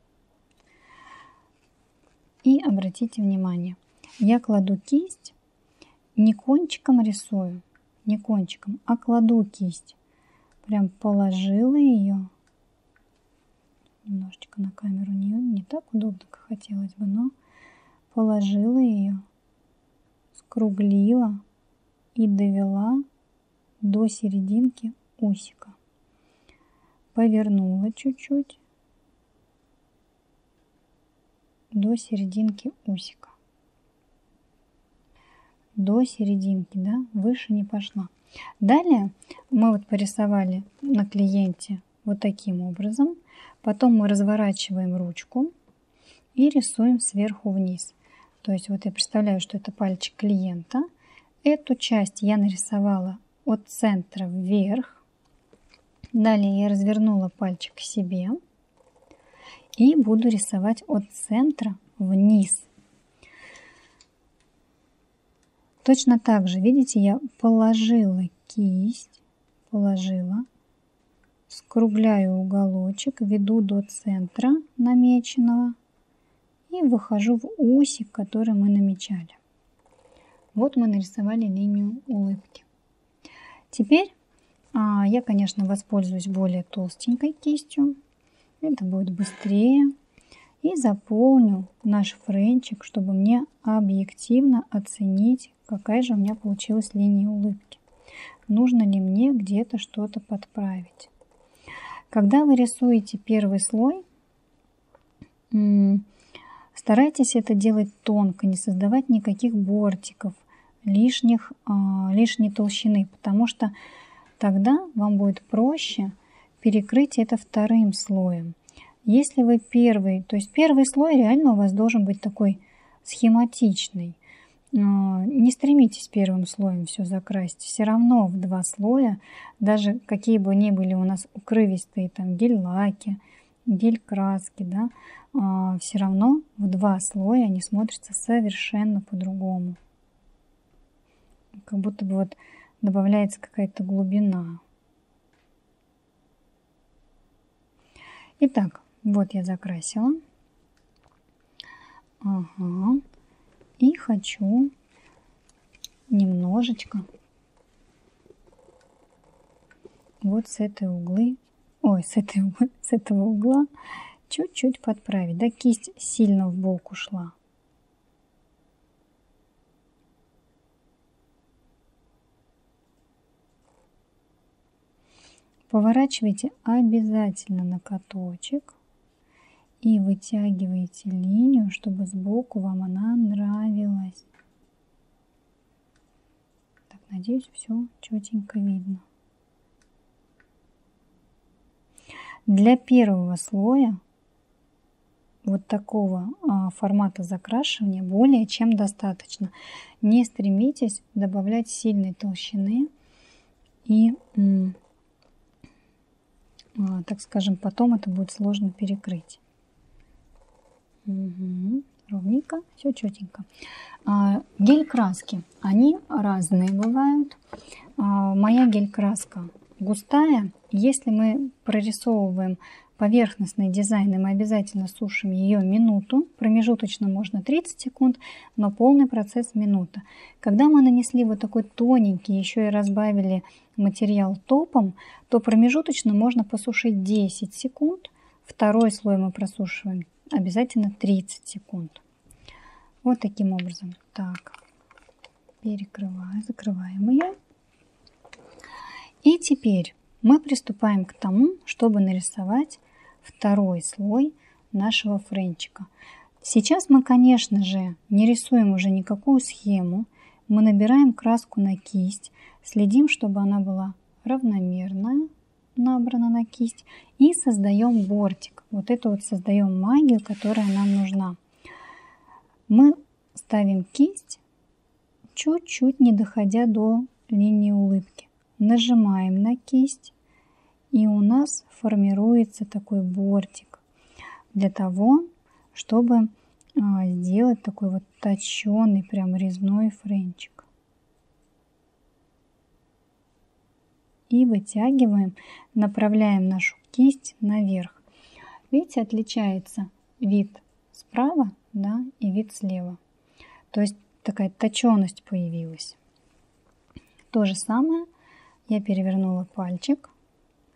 И обратите внимание, я кладу кисть, не кончиком рисую, не кончиком, а кладу кисть прям положила ее. Немножечко на камеру не, не так удобно, как хотелось бы, но положила ее, скруглила и довела до серединки усика. Повернула чуть-чуть до серединки усика. До серединки, да, выше не пошла. Далее мы вот порисовали на клиенте вот таким образом. Потом мы разворачиваем ручку и рисуем сверху вниз. То есть вот я представляю, что это пальчик клиента. Эту часть я нарисовала от центра вверх. Далее я развернула пальчик к себе и буду рисовать от центра вниз. Точно так же, видите, я положила кисть, положила, скругляю уголочек, веду до центра намеченного и выхожу в усик, который мы намечали. Вот мы нарисовали линию улыбки. Теперь а, я, конечно, воспользуюсь более толстенькой кистью. Это будет быстрее. И заполню наш френчик, чтобы мне объективно оценить, какая же у меня получилась линия улыбки. Нужно ли мне где-то что-то подправить. Когда вы рисуете первый слой, старайтесь это делать тонко, не создавать никаких бортиков, лишних, лишней толщины, потому что тогда вам будет проще перекрыть это вторым слоем. Если вы первый, то есть первый слой реально у вас должен быть такой схематичный. Не стремитесь первым слоем все закрасить. Все равно в два слоя, даже какие бы ни были у нас укрывистые там гель-лаки, гель-краски, да, все равно в два слоя они смотрятся совершенно по-другому. Как будто бы вот добавляется какая-то глубина. Итак, вот я закрасила. Ага. И хочу немножечко вот с этой углы, ой, с, этой, с этого угла чуть-чуть подправить. Да, кисть сильно в бок ушла. Поворачивайте обязательно на каточек и вытягиваете линию, чтобы сбоку вам она нравилась. Так, надеюсь, все четенько видно. Для первого слоя вот такого а, формата закрашивания более чем достаточно. Не стремитесь добавлять сильной толщины и, а, так скажем, потом это будет сложно перекрыть. Угу. Ровненько, все четенько. А, гель-краски, они разные бывают. А, моя гель-краска густая. Если мы прорисовываем поверхностный дизайн, и мы обязательно сушим ее минуту, промежуточно можно тридцать секунд, но полный процесс минута. Когда мы нанесли вот такой тоненький, еще и разбавили материал топом, то промежуточно можно посушить десять секунд. Второй слой мы просушиваем обязательно тридцать секунд. Вот таким образом. Так, перекрываю, закрываем ее. И теперь мы приступаем к тому, чтобы нарисовать второй слой нашего френчика. Сейчас мы, конечно же, не рисуем уже никакую схему. Мы набираем краску на кисть, следим, чтобы она была равномерная, набрана на кисть, и создаем бортик. Вот это вот создаем магию, которая нам нужна. Мы ставим кисть, чуть-чуть не доходя до линии улыбки. Нажимаем на кисть, и у нас формируется такой бортик для того, чтобы сделать такой вот точеный, прям резной френчик. И вытягиваем, направляем нашу кисть наверх. Видите, отличается вид справа, да, и вид слева. То есть такая точеность появилась. То же самое я перевернула пальчик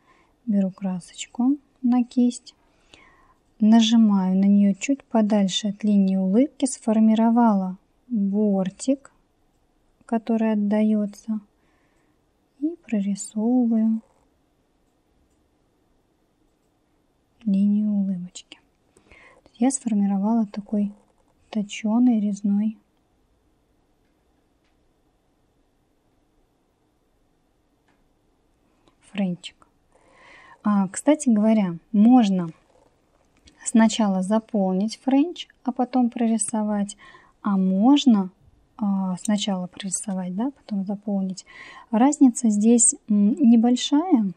беру красочку на кисть, нажимаю на нее чуть подальше от линии улыбки, сформировала бортик, который отдается, и прорисовываю линию улыбочки. Я сформировала такой точеный резной френчик. А, кстати говоря, можно сначала заполнить френч, а потом прорисовать, а можно а, сначала прорисовать, да, потом заполнить. Разница здесь небольшая,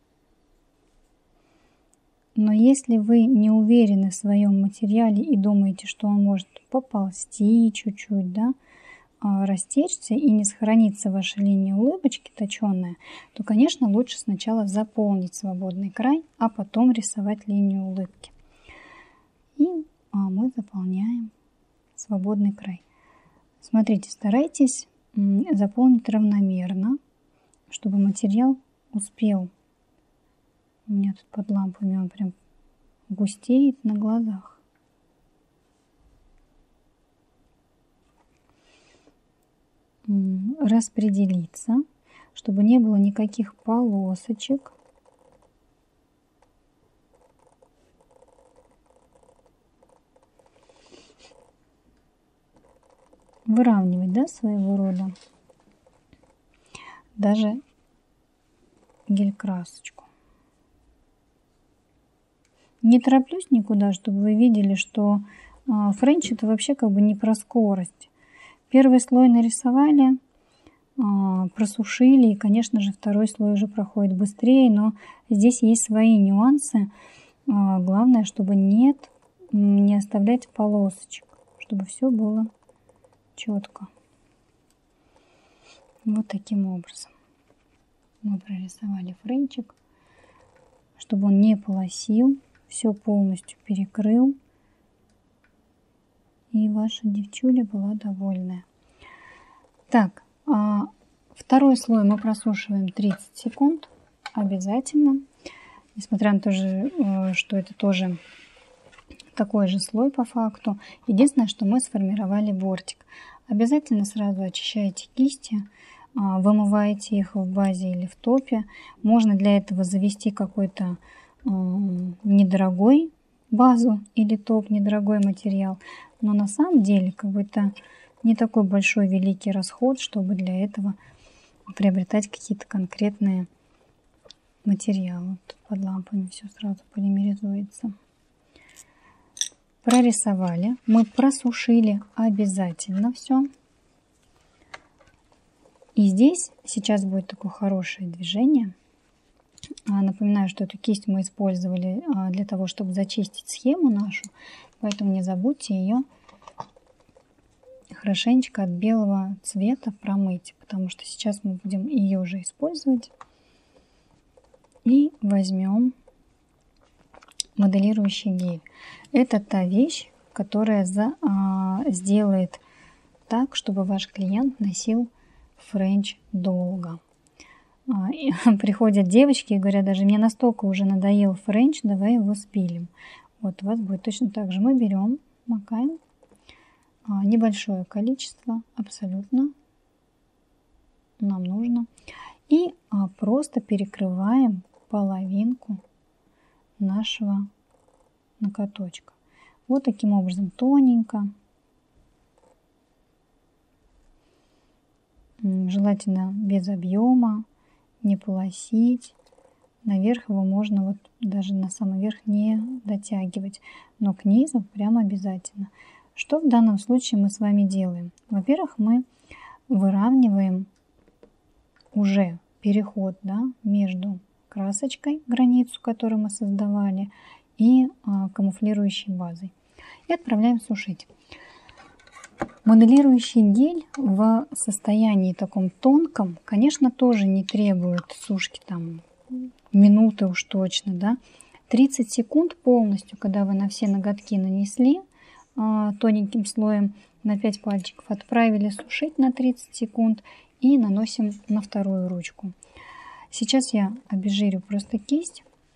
но если вы не уверены в своем материале и думаете, что он может поползти чуть-чуть, да, растечься и не сохранится ваша линия улыбочки точеная, то, конечно, лучше сначала заполнить свободный край, а потом рисовать линию улыбки. И а, мы заполняем свободный край. Смотрите, старайтесь заполнить равномерно, чтобы материал успел. У меня тут под лампами он прям густеет на глазах. Распределиться, чтобы не было никаких полосочек. Выравнивать, да, своего рода даже гель-красочку. Не тороплюсь никуда, чтобы вы видели, что френч это вообще как бы не про скорость. Первый слой нарисовали, просушили, и, конечно же, второй слой уже проходит быстрее, но здесь есть свои нюансы. Главное, чтобы нет, не оставлять полосочек, чтобы все было четко. Вот таким образом мы прорисовали френчик, чтобы он не полосил, все полностью перекрыл. И ваша девчуля была довольная. Так, а второй слой мы просушиваем тридцать секунд обязательно. Несмотря на то, что это тоже такой же слой по факту. Единственное, что мы сформировали бортик. Обязательно сразу очищайте кисти, вымываете их в базе или в топе. Можно для этого завести какой-то недорогой базу или топ, недорогой материал. Но на самом деле как бы это не такой большой великий расход, чтобы для этого приобретать какие-то конкретные материалы. Тут под лампами все сразу полимеризуется. Прорисовали. Мы просушили обязательно все. И здесь сейчас будет такое хорошее движение. Напоминаю, что эту кисть мы использовали для того, чтобы зачистить схему нашу. Поэтому не забудьте ее хорошенечко от белого цвета промыть, потому что сейчас мы будем ее уже использовать. И возьмем моделирующий гель. Это та вещь, которая за, а, сделает так, чтобы ваш клиент носил френч долго. А, и приходят девочки и говорят, даже мне настолько уже надоел френч, давай его спилим. Вот у вас будет точно так же. Мы берем, макаем а, небольшое количество, абсолютно нам нужно. И а, просто перекрываем половинку нашего накаточка. Вот таким образом тоненько. Желательно без объема, не полосить. Наверх его можно вот даже на самый верх не дотягивать, но к низу прямо обязательно. Что в данном случае мы с вами делаем? Во-первых, мы выравниваем уже переход, да, между красочкой, границу, которую мы создавали, и а, камуфлирующей базой. И отправляем сушить. Моделирующий гель в состоянии таком тонком, конечно, тоже не требует сушки там минуты уж точно, да. тридцать секунд полностью, когда вы на все ноготки нанесли а, тоненьким слоем на пять пальчиков, отправили сушить на тридцать секунд и наносим на вторую ручку. Сейчас я обезжирю просто кисть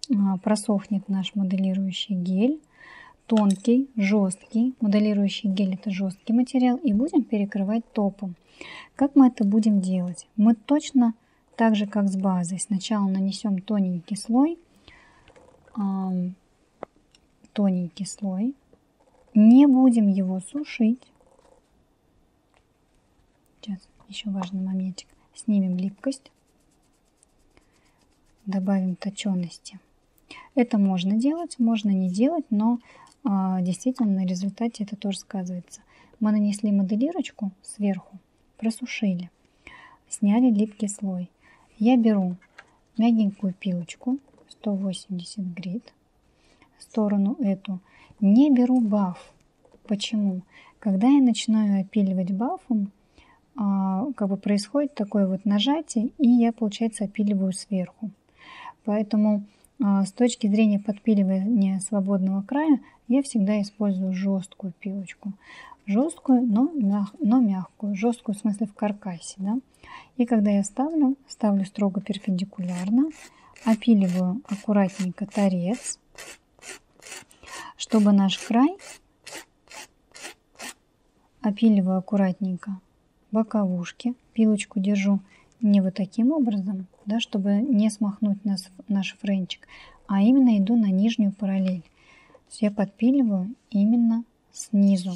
просохнет наш моделирующий гель. Тонкий, жесткий. Моделирующий гель — это жесткий материал. И будем перекрывать топом. Как мы это будем делать? Мы точно так же, как с базой. Сначала нанесем тоненький слой. Э, тоненький слой. Не будем его сушить. Сейчас еще важный моментик. Снимем липкость. Добавим точености. Это можно делать, можно не делать, но а, действительно на результате это тоже сказывается. Мы нанесли моделировочку сверху, просушили, сняли липкий слой. Я беру мягенькую пилочку, сто восемьдесят грит, сторону эту. Не беру баф. Почему? Когда я начинаю опиливать бафом, а, как бы происходит такое вот нажатие, и я, получается, опиливаю сверху. Поэтому а, с точки зрения подпиливания свободного края я всегда использую жесткую пилочку. Жесткую, но, мяг, но мягкую. Жесткую в смысле в каркасе. Да? И когда я ставлю, ставлю строго перпендикулярно, опиливаю аккуратненько торец, чтобы наш край, опиливаю аккуратненько боковушки, пилочку держу не вот таким образом, да, чтобы не смахнуть нас, наш френчик, а именно иду на нижнюю параллель. То есть я подпиливаю именно снизу.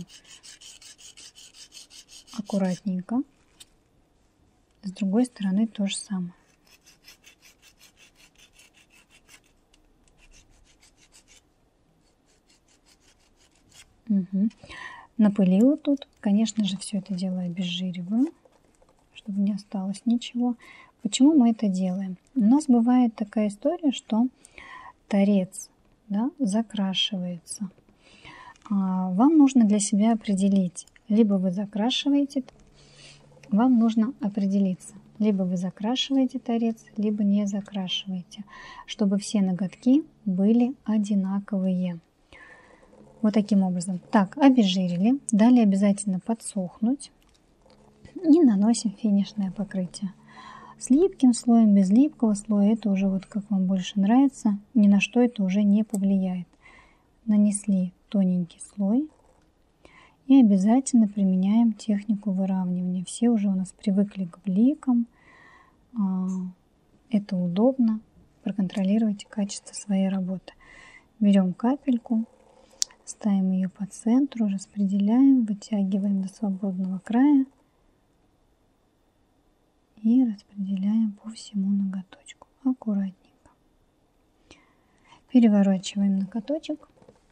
Аккуратненько. С другой стороны то же самое. Угу. Напылила тут. Конечно же, все это дело обезжириваю, чтобы не осталось ничего. Почему мы это делаем? У нас бывает такая история, что торец, да, закрашивается. А вам нужно для себя определить, либо вы закрашиваете, вам нужно определиться, либо вы закрашиваете торец, либо не закрашиваете, чтобы все ноготки были одинаковые. Вот таким образом. Так, обезжирили. Далее обязательно подсохнуть. И наносим финишное покрытие. С липким слоем, без липкого слоя, это уже вот как вам больше нравится. Ни на что это уже не повлияет. Нанесли тоненький слой. И обязательно применяем технику выравнивания. Все уже у нас привыкли к бликам. Это удобно. Проконтролировать качество своей работы. Берем капельку. Ставим ее по центру, распределяем, вытягиваем до свободного края и распределяем по всему ноготочку. Аккуратненько. Переворачиваем ноготочек.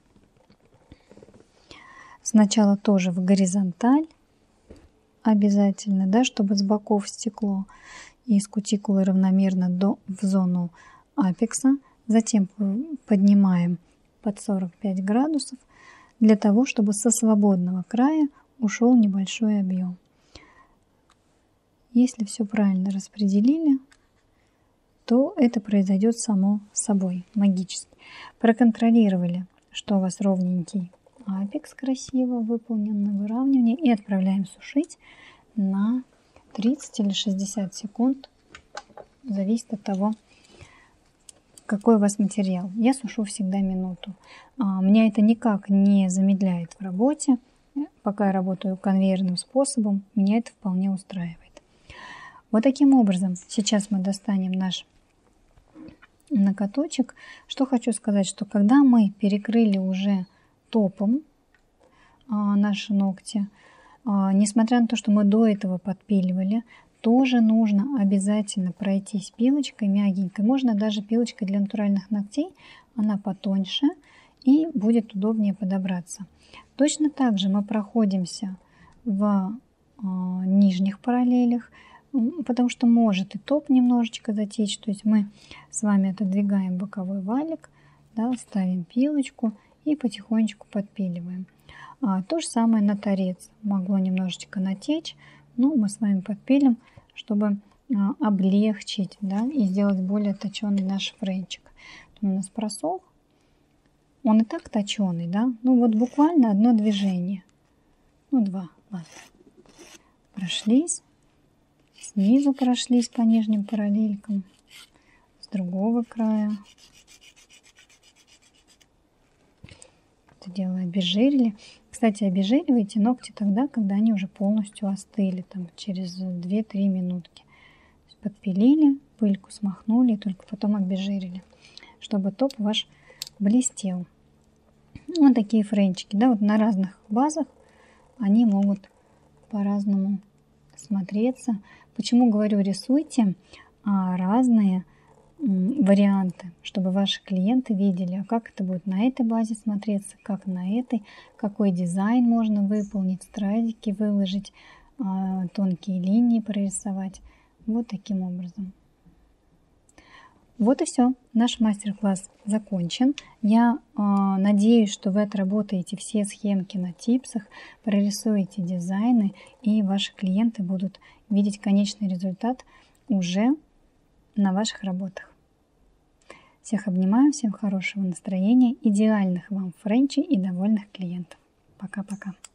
Сначала тоже в горизонталь обязательно, да, чтобы с боков стекло и из кутикулы равномерно до, в зону апекса. Затем поднимаем под сорок пять градусов, для того, чтобы со свободного края ушел небольшой объем. Если все правильно распределили, то это произойдет само собой, магически. Проконтролировали, что у вас ровненький апекс, красиво выполнен на выравнивание, и отправляем сушить на тридцать или шестьдесят секунд, зависит от того, какой у вас материал. Я сушу всегда минуту. А, меня это никак не замедляет в работе. Пока я работаю конвейерным способом, меня это вполне устраивает. Вот таким образом сейчас мы достанем наш ноготочек. Что хочу сказать, что когда мы перекрыли уже топом а, наши ногти, а, несмотря на то, что мы до этого подпиливали, тоже нужно обязательно пройтись пилочкой мягенькой. Можно даже пилочкой для натуральных ногтей. Она потоньше и будет удобнее подобраться. Точно так же мы проходимся в э, нижних параллелях, потому что может и топ немножечко затечь. То есть мы с вами отодвигаем боковой валик, да, ставим пилочку и потихонечку подпиливаем. А, то же самое на торец. Могло немножечко натечь, но мы с вами подпилим, чтобы а, облегчить, да, и сделать более точеный наш френчик. Он у нас просох. Он и так точеный, да. Ну вот буквально одно движение. Ну два, ладно. Прошлись. Снизу прошлись по нижним параллелькам. с другого края. Это дело обезжирили. Кстати, обезжиривайте ногти тогда, когда они уже полностью остыли, там через две-три минутки. Подпилили, пыльку смахнули и только потом обезжирили, чтобы топ ваш блестел. Вот такие френчики, да, вот на разных базах они могут по-разному смотреться. Почему говорю, рисуйте а, разные м, варианты, чтобы ваши клиенты видели, а как это будет на этой базе смотреться, как на этой, какой дизайн можно выполнить, стразики выложить, а, тонкие линии прорисовать. Вот таким образом. Вот и все. Наш мастер-класс закончен. Я э, надеюсь, что вы отработаете все схемки на типсах, прорисуете дизайны, и ваши клиенты будут видеть конечный результат уже на ваших работах. Всех обнимаю, всем хорошего настроения, идеальных вам френчей и довольных клиентов. Пока-пока.